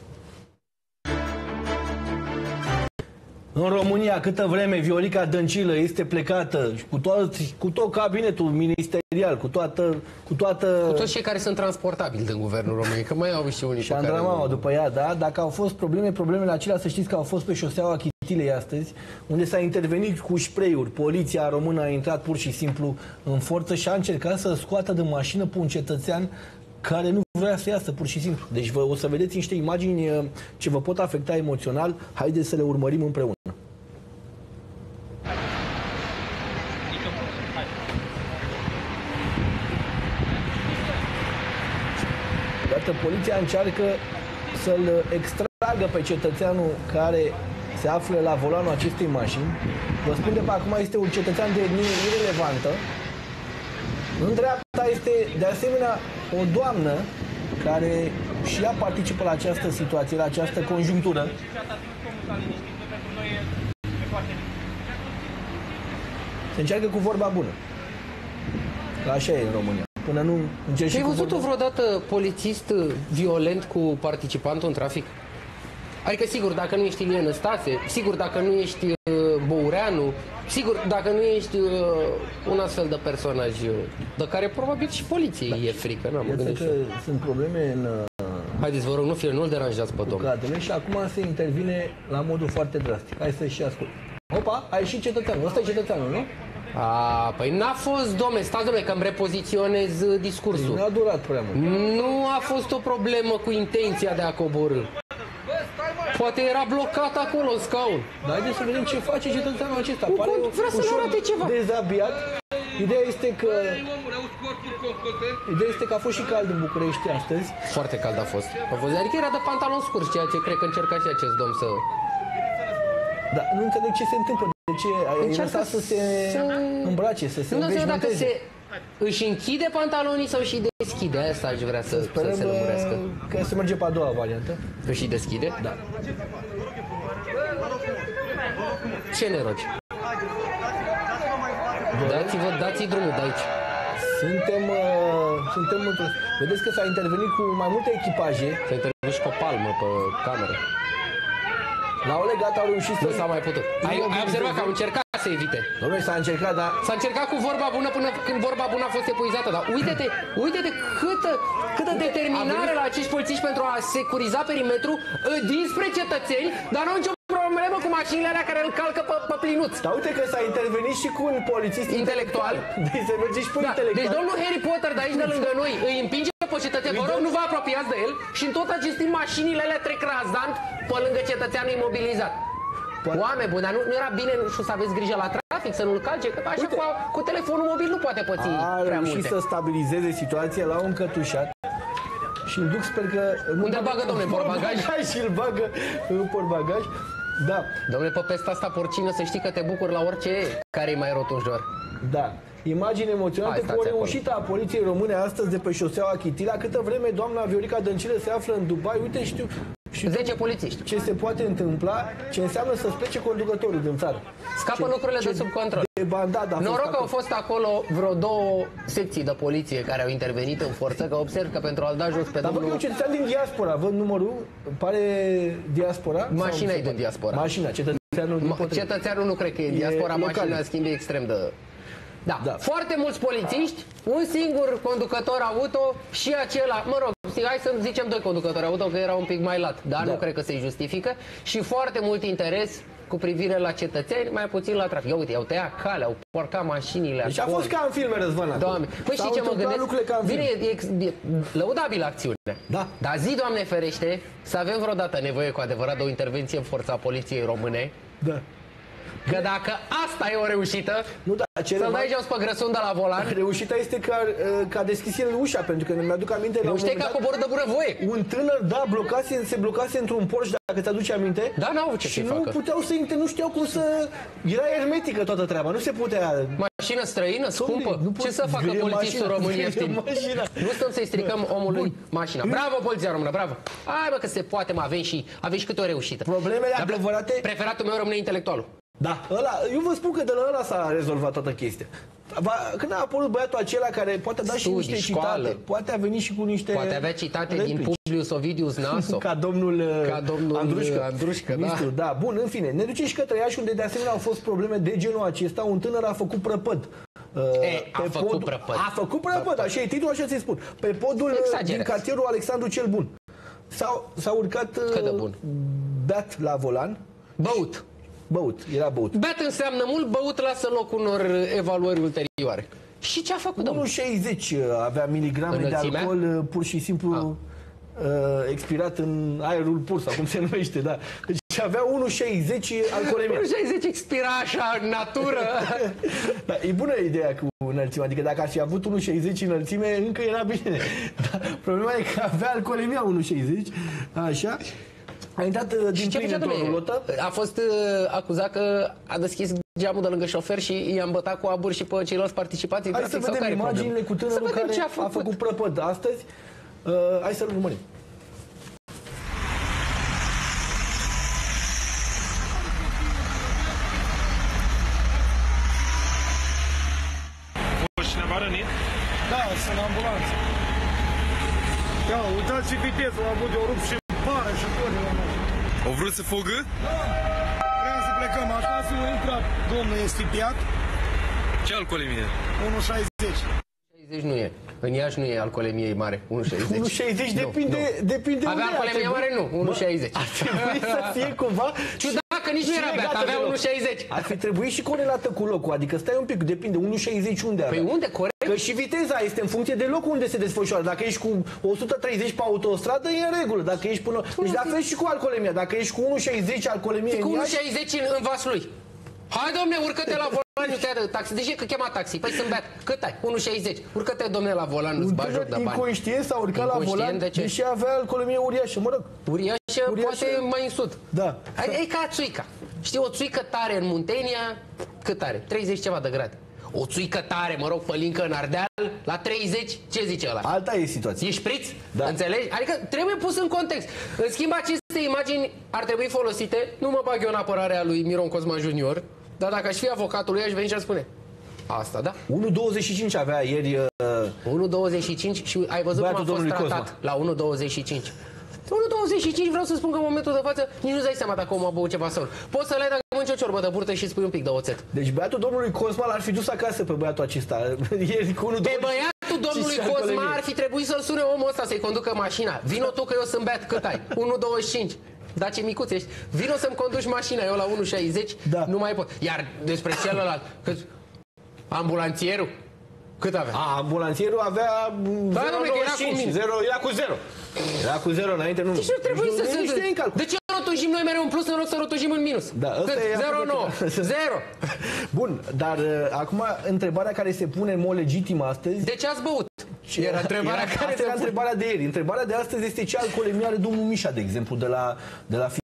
În România, câtă vreme Viorica Dăncilă este plecată cu tot, cu tot cabinetul ministerial, cu toată... Cu, toată... cu toți cei care sunt transportabili din Guvernul României, că mai au și unii și Andramama după ea, da? Dacă au fost probleme, problemele acelea, să știți că au fost pe șoseaua Chitilei astăzi, unde s-a intervenit cu spray-uri. Poliția română a intrat pur și simplu în forță și a încercat să scoată din mașină pe un cetățean care nu vrea să iasă, pur și simplu. Deci vă, o să vedeți niște imagini ce vă pot afecta emoțional. Haideți să le urmărim împreună. Iată, poliția încearcă să-l extragă pe cetățeanul care se află la volanul acestei mașini. Vă spun de pe acum, este un cetățean de etnie irelevantă. În dreapta este, de asemenea, o doamnă care și ea participă la această situație, la această conjunctură. Se încearcă cu vorba bună. Așa e în România. Până nu încerci. Ai văzut-o vreodată polițist violent cu participantul în trafic? Adică, sigur, dacă nu ești Ilie Năstase, sigur, dacă nu ești uh, Boureanu, sigur, dacă nu ești uh, un astfel de personaj, uh, de care probabil și poliției da. e frică. N-am gândit că sunt probleme în... Uh, Haideți, vă rog, nu, fie, nu-l deranjați pe domnul. Și acum se intervine la modul foarte drastic. Hai să și ascult. Opa, a ieșit cetățeanul. Ăsta e cetățeanul, nu? A, păi n-a fost, domne, stați, domne, că îmi repoziționez discursul. Nu a durat prea mult. Nu a fost o problemă cu intenția de a coborî. Poate era blocat acolo în scaun. Dar haideți să vedem ce face cetățeanul acesta. Pare vrea să ne arate ceva. Dezabiat. Ideea este că... Ideea este că a fost și cald în București astăzi. Foarte cald a fost. A fost. Adică era de pantalon scurs, ceea ce cred că încerca și acest domn să... Dar nu înțeleg ce se întâmplă. De ce? Ai lăsat să se îmbrace, să se înveșmânteze. Își închide pantalonii sau și deschide? Asta aș vrea să, să se lămurească. Că se merge pe a doua variantă. Își deschide? Da. Ce ne rogi? Dați-vă, dați-i drumul de aici. Suntem, uh, suntem într-o... Vedeți că s-a intervenit cu mai multe echipaje. S-a intervenit și cu o palmă pe cameră. L-au legat, au reușit să... Nu s-a mai putut. Ai, ai observat că au încercat să evite. Dom'le, s-a încercat, dar... S-a încercat cu vorba bună până când vorba bună a fost epuizată, dar uite-te, uite-te câtă, câtă determinare la acești polițiști pentru a securiza perimetru dinspre cetățeni, dar nu au nicio problemă cu mașinile alea care îl calcă pe, pe plinuț. Dar uite că s-a intervenit și cu un polițist intelectual. Deci se merge și pe da. intelectual. Deci domnul Harry Potter de aici de lângă noi îi împinge pe cetățeni. Vă rog, nu vă apropiați de el și în tot acest timp mașinile alea trec razant pe lângă cetățeanul imobilizat. Poate... Oameni buni, dar nu, nu era bine, nu știu, să aveți grijă la trafic, să nu-l calce, că așa cu, cu telefonul mobil nu poate păți a prea multe. Și să stabilizeze situația, l-au încătușat și îl duc, sper că... Unde bagă, domnule, portbagaj? Și îl bagă în portbagaj. Da. Dom'le, pe pesta asta porcină să știi că te bucuri la orice care e mai rotunjor. Da. Imagini emoționante Hai, cu o stați reușită a poliției române astăzi de pe șoseaua Chitila. Câtă vreme doamna Viorica Dăncilă se află în Dubai, uite, știu și zece polițiști. ce se poate întâmpla, ce înseamnă să plece conducătorul din țară. Scapă ce, lucrurile ce de sub control. De bandada Noroc că au fost acolo vreo două secții de poliție care au intervenit în forță, că observ că pentru a-l da jos pe Dar domnul... văd că cetățean din diaspora, văd numărul, pare diaspora? Mașina e din diaspora. Mașina, cetățeanul din Ma Cetățeanul nu cred că e în diaspora, e mașina în schimb e extrem de... Da. Da. Foarte mulți polițiști, un singur conducător auto și acela, mă rog, hai să zicem doi conducători auto, că era un pic mai lat, dar da. nu cred că se justifică, și foarte mult interes cu privire la cetățeni, mai puțin la trafic. Ia uite, au tăiat calea, au porcat mașinile. Deci a fost ca în filme, Răzvan. Doamne, păi știi ce mă gândesc? Bine, e, e lăudabilă acțiune. Da. Dar zi, Doamne ferește, să avem vreodată nevoie cu adevărat de o intervenție în forța poliției române. Da. Că dacă asta e o reușită, nu, da, să-l dai jos pe Grăsunda la volan. Reușita este că, că a deschis el ușa, pentru că mi-aduc aminte... Reușita că a coborât de bunăvoie. Un tânăr, da, blocase, se blocase într-un Porsche, dacă ți-aduce aminte. Da, n-au ce și să nu facă. puteau să intre, nu știau cum să... Era hermetică toată treaba, nu se putea... Mașină străină, scumpă. Nu ce să facă polițistul român ieftin? Nu stăm să-i stricăm omului Bun. mașina. Bravo, poliția română, bravo. Hai, bă, că se poate, mă, avem și, avem și câte o reușită. Problemele adevărate... Preferatul meu rămâne intelectualul. Da, ăla, eu vă spun că de la ăla s-a rezolvat toată chestia. Când a apărut băiatul acela care poate da și niște școală. citate, poate a venit și cu niște... Poate avea citate replici. Din Publius Ovidius Naso. Ca domnul, Ca domnul Andrușcă. Andrușcă, da. Ministru, da. Bun, în fine, ne ducem și către Iași, unde de asemenea au fost probleme de genul acesta. Un tânăr a făcut prăpăd. E, a, făcut pod... prăpăd. a făcut prăpăd. Așa e titlul, așa ți spun. Pe podul Exagerează. Din cartierul Alexandru cel Bun. S-a urcat beat la volan. Băut. Băut, era băut. Beat înseamnă mult, băut lasă loc unor evaluări ulterioare. Și ce a făcut, domnul? unu șaizeci avea miligrame Înălțimea? de alcool, pur și simplu uh, expirat în aerul pur, sau cum se numește, da. Deci avea unu șaizeci alcoolemia. unu șaizeci expira așa în natură. Da, e bună ideea cu înălțimea, adică dacă ar fi avut unu șaizeci înălțime, încă era bine. Dar problema e că avea alcoolemia unu șaizeci, așa. A intrat uh, din plin într-o rulotă. A fost uh, acuzat că a deschis geamul de lângă șofer și i-a îmbătat cu abur și pe ceilalți participați. Hai să vedem imaginile cu tânărul care a făcut, a făcut prăpăd astăzi. Uh, hai să-l urmărim. A fost cineva rănit? Da, sunt în ambulanță. Ia, uitați vitezul, a avut de o rup și pare și tot. Au vrut să fugă? Da. Vreau să plecăm acasă, a intrat. Domnul este beat. Ce alcoolemie? unu șaizeci. șaizeci nu e. În Iași nu e alcoolemie mare. unu șaizeci. unu șaizeci depinde, nu. depinde Avea alcoolemie mare? Nu. unu șaizeci. Ar trebui să fie cumva... Ciudat că nici nu era beat, avea unu șaizeci. Ar fi trebuit și corelată cu locul. Adică stai un pic, depinde. unu șaizeci unde avea? Păi unde? Corect. Că și viteza este în funcție de locul unde se desfășoară. Dacă ești cu o sută treizeci pe autostradă, e în regulă. Dacă ești până... Deci la fel și cu alcoolemia. Dacă ești cu unu șaizeci alcoolemie cu unu șaizeci în, în vas lui. Hai, domne, urcă-te la volan, nu te ia de taxi. De ce că chema taxi? Păi sunt beat. Cât ai? unu șaizeci. Urcă-te, domne, la volan, nu-ți bagi joc de bani. Inconștient s-a urcat la volan, de ce? deși avea alcoolemie uriașă, mă rog. Uriașă, uriașă poate mai în sud. Da. E ca țuica. Știi, o țuică tare în Muntenia, cât are? treizeci ceva de grade. O țuică tare, mă rog, pălincă în Ardeal, la treizeci, ce zice ăla? Alta e situația. E șpriț? Da. Înțelegi? Adică trebuie pus în context. În schimb, aceste imagini ar trebui folosite, nu mă bag eu în apărarea lui Miron Cosma Junior, dar dacă aș fi avocatul lui, aș veni și aș spune asta, da? unu douăzeci și cinci avea ieri... Uh... unu douăzeci și cinci și ai văzut cum a fost tratat Cosma. La unu douăzeci și cinci. unu douăzeci și cinci vreau să spun că în momentul de față nici nu-ți dai seama dacă omul a băut ceva sau nu. Poți să le ai dacă mănânci o ciorbă de burtă și spui un pic de oțet. Deci băiatul domnului Cosma l-ar fi dus acasă pe băiatul acesta. Ieri cu unu pe băiatul domnului Cosma ar fi trebuit să-l sune omul ăsta să-i conducă mașina. Vino tu că eu sunt beat, cât ai? unu douăzeci și cinci. Da, ce micuț ești. Vino să-mi conduci mașina, eu la unu șaizeci, da. Nu mai pot. Iar despre celălalt, cât? Ambulanțierul? Cât avea? A, ambulanțierul avea da, zero virgulă nouăzeci și cinci, zero, era cu zero. Era cu zero înainte, nu. Deci nu trebuie să se... De ce rotunjim noi mereu în plus în loc să rotunjim în minus? Da, cât? zero virgulă nouă. zero. Bun, dar uh, acum întrebarea care se pune în mod legitim astăzi... De ce ați băut? Era întrebarea era, care asta era întrebarea de ieri. Întrebarea de astăzi este ce alcoolemie are domnul Mișa, de exemplu, de la, de la fisc.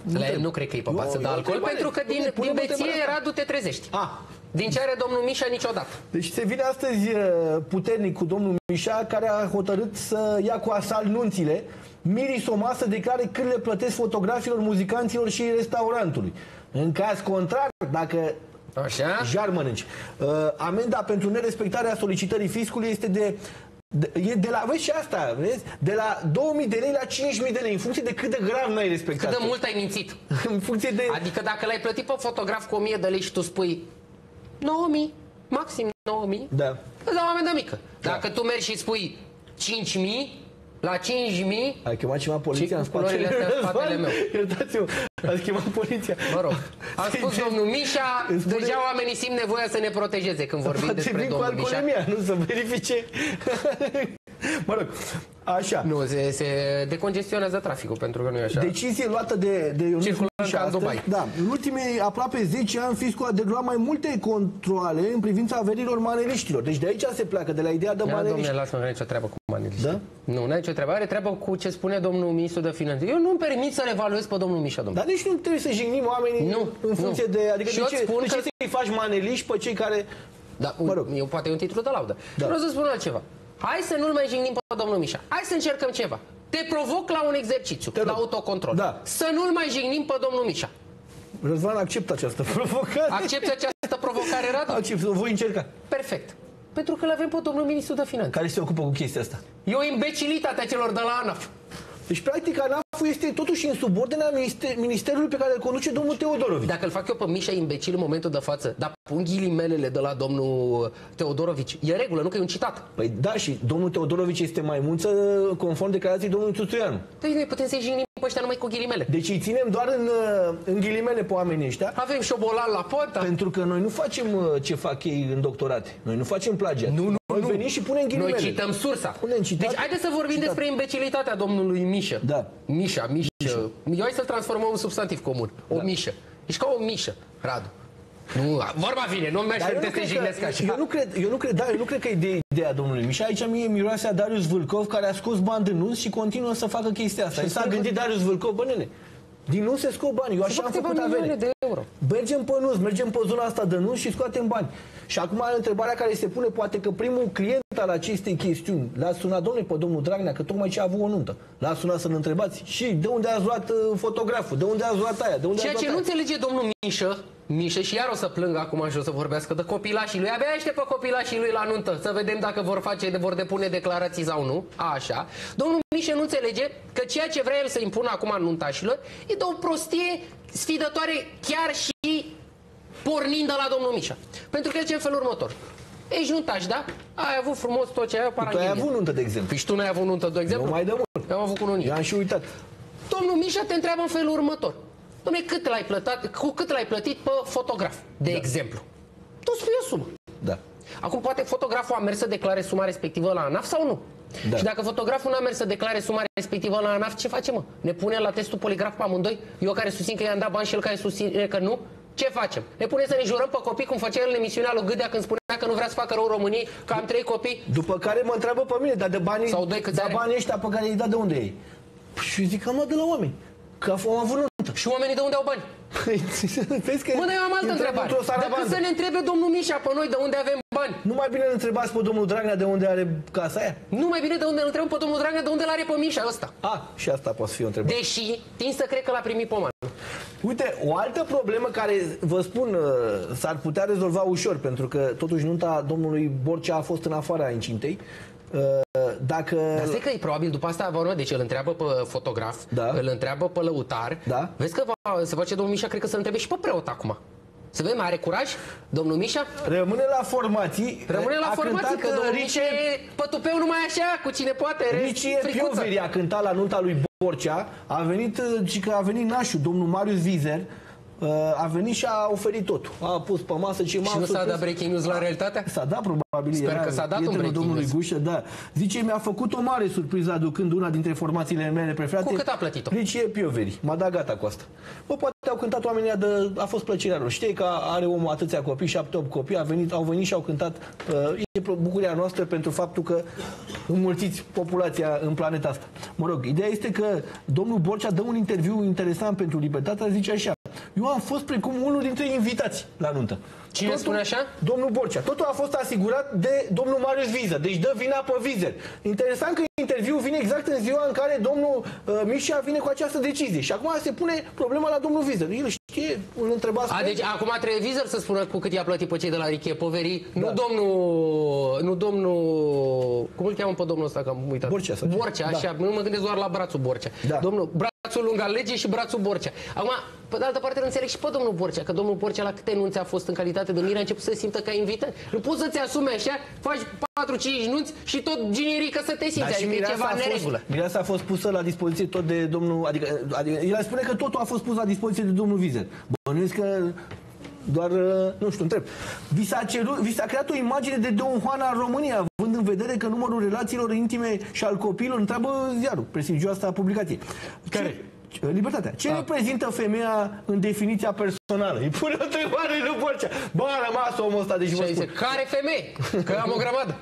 La el nu cred că e pe bază de alcool, pentru că din, din beție Radu te trezești. Ah. Din ce are domnul Mișa niciodată. Deci se vine astăzi puternic cu domnul Mișa, care a hotărât să ia cu asalt nunțile. Mirisoma să declare cât le plătesc fotografilor, muzicanților și restaurantului. În caz contrar, dacă Așa. jar mănânci. Uh, amenda pentru nerespectarea solicitării fiscului este de De, e de la, vezi și asta, vezi? De la două mii de lei la cinci mii de lei, în funcție de cât de grav n-ai respectat. Cât de mult ai mințit. În funcție de... Adică dacă l-ai plătit pe fotograf cu o mie de lei și tu spui nouă mii, maxim nouă mii, da. îți dau o amendă mică. Dacă da. tu mergi și spui cinci mii, la cinci mii... Ai chemat ceva poliția în spatele, în spatele meu. Iertați-mă, ați chemat poliția. Mă rog. A spus domnul Mișa, spune... deja oamenii simt nevoia să ne protejeze când vorbim despre domnul Mișa. Nu să verifice. Mă rog, așa. Nu, se, se decongestionează traficul, pentru că nu e așa. Decizie luată de, de Ionuț Mișa astăzi. Da, în ultimii aproape zece ani, fiscul a derulat mai multe controale în privința averilor maneliștilor. Deci de aici se pleacă, de la ideea de maneliști. Domnule, lasă-mă, nu are nicio treabă cu maneliști. Da? Nu, nu are nicio treabă. Are treabă cu ce spune domnul ministru de finanțe. Eu nu-mi permit să revaluez pe domnul Mișa, domnule. Dar nici nu trebuie să jignim oamenii nu, în funcție nu. de... Adică și de ce, spun de ce că... să-i faci maneliști pe cei care... Da, mă rog. Eu poate e un titlu de laudă. Da. Vreau să spun altceva. Hai să nu-l mai jignim pe domnul Mișa. Hai să încercăm ceva. Te provoc la un exercițiu, la autocontrol. Da. Să nu-l mai jignim pe domnul Mișa. Răzvan, acceptă această provocare. Accepți această provocare, Radu? Accept, o voi încerca. Perfect. Pentru că l-avem pe domnul ministru de finanțe. Care se ocupă cu chestia asta. E o imbecilitate a celor de la ANAF. Deci, practic, ANAF-ul este totuși în subordinea ministerului pe care îl conduce domnul Teodorovici. Dacă îl fac eu pe Mișa imbecil în momentul de față, dar pun ghilimelele de la domnul Teodorovici, e regulă, nu că e un citat. Păi da, și domnul Teodorovici este maimuță conform declarației domnului Tuțuianu. Deci noi putem să-i jignim pe ăștia numai cu ghilimele. Deci îi ținem doar în, în ghilimele pe oamenii ăștia. Avem șobolan la pot. Pentru că noi nu facem ce fac ei în doctorate. Noi nu facem plagiat. Nu, nu, noi nu. venim și punem ghilimele. Noi cităm sursa. Punem citat, deci haideți să vorbim citat. despre imbecilitatea domnului Mișa. Da. Mișa, Mișa. Mișa. Eu hai să-l transformăm în substantiv comun. O da. Mișă. Ești ca o Mișă, Radu. Nu, vorba vine, nu mi-aș să te jignesc așa. Eu nu cred, eu nu cred, da, eu nu cred că e ideea domnului Mișa. Aici mie miroase a Darius Vâlcov, care a scos bani din nunți și continuă să facă chestia asta. S-a gândit Darius Vâlcov, bă, nene, din nunți se scot bani. Eu așa am făcut avere. De euro. Mergem pe nunți, mergem pe zona asta de nunți și scoatem bani. Și acum întrebarea care se pune, poate că primul client al acestei chestiuni l-a sunat, domnule, pe domnul Dragnea, că tocmai ce a avut o nuntă. L-a sunat să-l întrebați și de unde ați luat uh, fotograful, de unde ați luat aia, de unde Ceea ați luat ce nu aia. înțelege domnul Mișă, Mișă, și iar o să plângă acum și o să vorbească de copilașii lui. Abia aștept pe copilașii lui la nuntă, să vedem dacă vor face, vor depune declarații sau nu. Așa. Domnul Mișă nu înțelege că ceea ce vrea el să impună acum nuntașilor e de o prostie sfidătoare chiar și pornind de la domnul Mișa. Pentru că el ce în felul următor. Ești nuntaș, da? Ai avut frumos tot ce ai Tu ai avut nuntă, de exemplu. Păi și tu n-ai avut nuntă, de exemplu? Nu mai de mult. Eu am avut cu unii. Eu am și uitat. Domnul Mișa te întreabă în felul următor. Dom'le, cât l-ai plătit, cu cât l-ai plătit pe fotograf, de da. exemplu? Tu spui o sumă. Da. Acum poate fotograful a mers să declare suma respectivă la ANAF sau nu? Da. Și dacă fotograful nu a mers să declare suma respectivă la ANAF, ce facem, mă? Ne punem la testul poligraf pe amândoi? Eu care susțin că i-am dat bani și el care susține că nu? Ce facem? Ne punem să ne jurăm pe copii cum făcea el în emisiunea lui Gâdea când spunea că nu vrea să facă rău României, că am trei copii? După care mă întreabă pe mine, dar de banii, sau doi, câți dar banii ăștia pe care i-ai dat de unde ei? Și zic că am luat de la oameni. Că am avut nuntă. Și oamenii de unde au bani? Vezi că mă, dar eu am altă întrebare. Decât să ne întrebe domnul Mișa pe noi de unde avem bani. Nu mai bine îl întrebați pe domnul Dragnea de unde are casa aia? Nu mai bine de unde îl întrebăm pe domnul Dragnea de unde l-are pe Mișa ăsta. Ah, și asta poate fi o întrebare. Deși, tind să cred că l-a primit pomană. Uite, o altă problemă care, vă spun, s-ar putea rezolva ușor, pentru că totuși nunta domnului Borcea a fost în afara incintei. Dacă... Dar stai că e probabil după asta va urma, deci îl întreabă pe fotograf, da. îl întreabă pe lăutar. Da. Vezi că va, se face domnul Mișa, cred că să întrebe și pe preot acum. Să vedem, are curaj domnul Mișa? Rămâne la formații. Rămâne la formații, că domnul Mișa e pătupeu numai așa, cu cine poate. Ricie Pioveri a cântat la nunta lui Borcea, a venit, și că a venit nașul, domnul Marius Vizer, a venit și a oferit totul. A pus pe masă ce m-a Și nu s-a dat breaking news la realitatea? S-a dat probabil. Sper era că s-a dat un breaking domnului news. Gușă, da. Zice, mi-a făcut o mare surpriză aducând una dintre formațiile mele preferate. Cu cât a plătit-o? Ricie Pioveri. M-a dat gata cu asta. Bă, poate au cântat oamenii de... A fost plăcerea lor. Știi că are omul atâția copii, șapte, opt copii, a venit, au venit și au cântat. Uh, e bucuria noastră pentru faptul că înmulțiți populația în planeta asta. Mă rog, ideea este că domnul Borcea dă un interviu interesant pentru Libertatea, zice așa: eu am fost precum unul dintre invitați la nuntă. Cine totul, spune așa? Domnul Borcea. Totul a fost asigurat de domnul Marius Viză. Deci dă vina pe Vizer. Interesant că interviul vine exact în ziua în care domnul uh, Mișa vine cu această decizie. Și acum se pune problema la domnul Viză. El știe, îl întreba... A, deci acum trebuie Vizăr să spună cu cât i-a plătit pe cei de la Richie Poverii. Da. Nu domnul... Nu domnul... Cum îl cheamă pe domnul ăsta? Că am uitat. Borcea. Sau Borcea, da. Așa. Nu mă gândesc doar la brațul Borcea. Da. Domnul... Brațul lung al legii și brațul Borcea. Acum, pe de altă parte, îl înțeleg și pe domnul Borcea, că domnul Borcea la câte nunți a fost în calitate de mire, a început să se simtă ca invitat. Nu poți să-ți asumi așa, faci patru cinci nunți și tot generică să te simți, Dar adică e ceva în neregulă. Mireasa a fost pusă la dispoziție tot de domnul... Adică, adică el spune că totul a fost pus la dispoziție de domnul Vizer. Bănuiesc că... Doar, nu știu, întreb. Vi s-a, cerut, vi s-a creat o imagine de Don Juan al României, având în vedere că numărul relațiilor intime și al copiilor, întreabă ziarul, prestigioasa publicație. Care? Libertatea. Ce reprezintă femeia în definiția personală? Îi pune o întrebare lui Borcea. Bă, a rămas omul ăsta, deci vă spun. Care femeie? Că am o grămadă.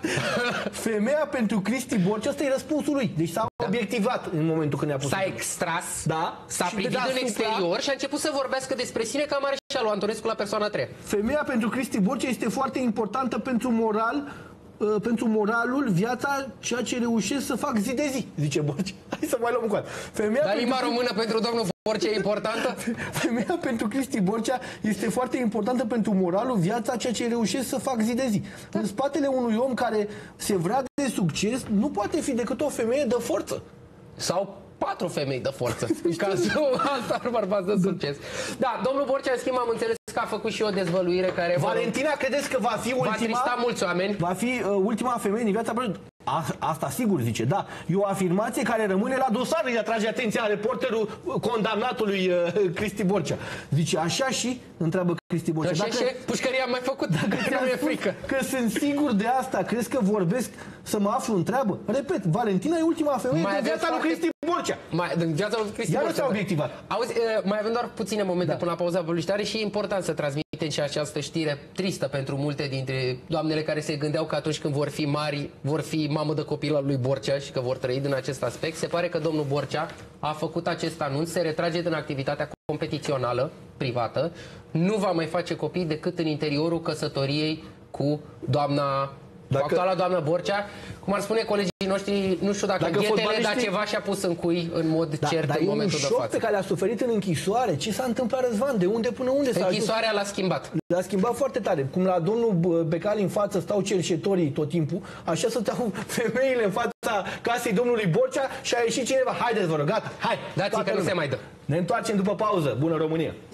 Femeia pentru Cristi Borcea, ăsta e răspunsul lui. Deci s-a da. obiectivat în momentul când ne-a pus. S-a extras, da. S-a privit în exterior și a început să vorbească despre sine ca Mareșalul Antonescu la persoana a treia. Femeia pentru Cristi Borcea este foarte importantă pentru moral, uh, pentru moralul, viața, ceea ce reușesc să fac zi de zi, zice Borcea. Hai să mai luăm un coad. Femeia Dar limba pentru... română pentru domnul Borcea e importantă? Femeia pentru Cristi Borcea este foarte importantă pentru moralul, viața, ceea ce reușesc să fac zi de zi. Da. În spatele unui om care se vrea de succes, nu poate fi decât o femeie de forță. Sau patru femei de forță. În cazul asta ar bărbați de succes. Da, domnul Borcea, în schimb, am înțeles că a făcut și o dezvăluire care... Valentina, credeți că va fi ultima... Va trista mulți oameni. Va fi uh, ultima femeie din viața... A, asta sigur, zice, da. E o afirmație care rămâne la dosar, îi atrage atenția reporterul condamnatului uh, Cristi Borcea. Zice, așa și? Întreabă Cristi Borcea. Așa dacă, și? Pușcăria am mai făcut, dacă nu e frică. Că sunt sigur de asta, crezi că vorbesc să mă aflu în treabă? Repet, Valentina e ultima femeie din viața lui Cristi Borcea. Mai, din viața lui Cristi Borcea. Iar nu s-a obiectivat. Auzi, mai avem doar puține momente da. până la pauza publicitară și e important să transmitem și această știre tristă pentru multe dintre doamnele care se gândeau că atunci când vor fi mari, vor fi mamă de copil al lui Borcea și că vor trăi din acest aspect. Se pare că domnul Borcea a făcut acest anunț, se retrage din activitatea competițională privată, nu va mai face copii decât în interiorul căsătoriei cu doamna... Dacă... actuala doamnă Borcea, cum ar spune colegii noștri, nu știu dacă, dacă ghetele, dar ceva și-a pus în cui în mod da, cert în momentul de față. Dar e un șoc pe care l-a suferit în închisoare. Ce s-a întâmplat, Răzvan? De unde până unde s-a Închisoarea l-a schimbat. L-a schimbat foarte tare. Cum la domnul Becali în față stau cercetorii tot timpul, așa stau femeile în fața casei domnului Borcea și a ieșit cineva. Haideți, vă rog, gata, hai. Dați-i că nu se mai dă. Ne întoarcem după pauză. Bună România!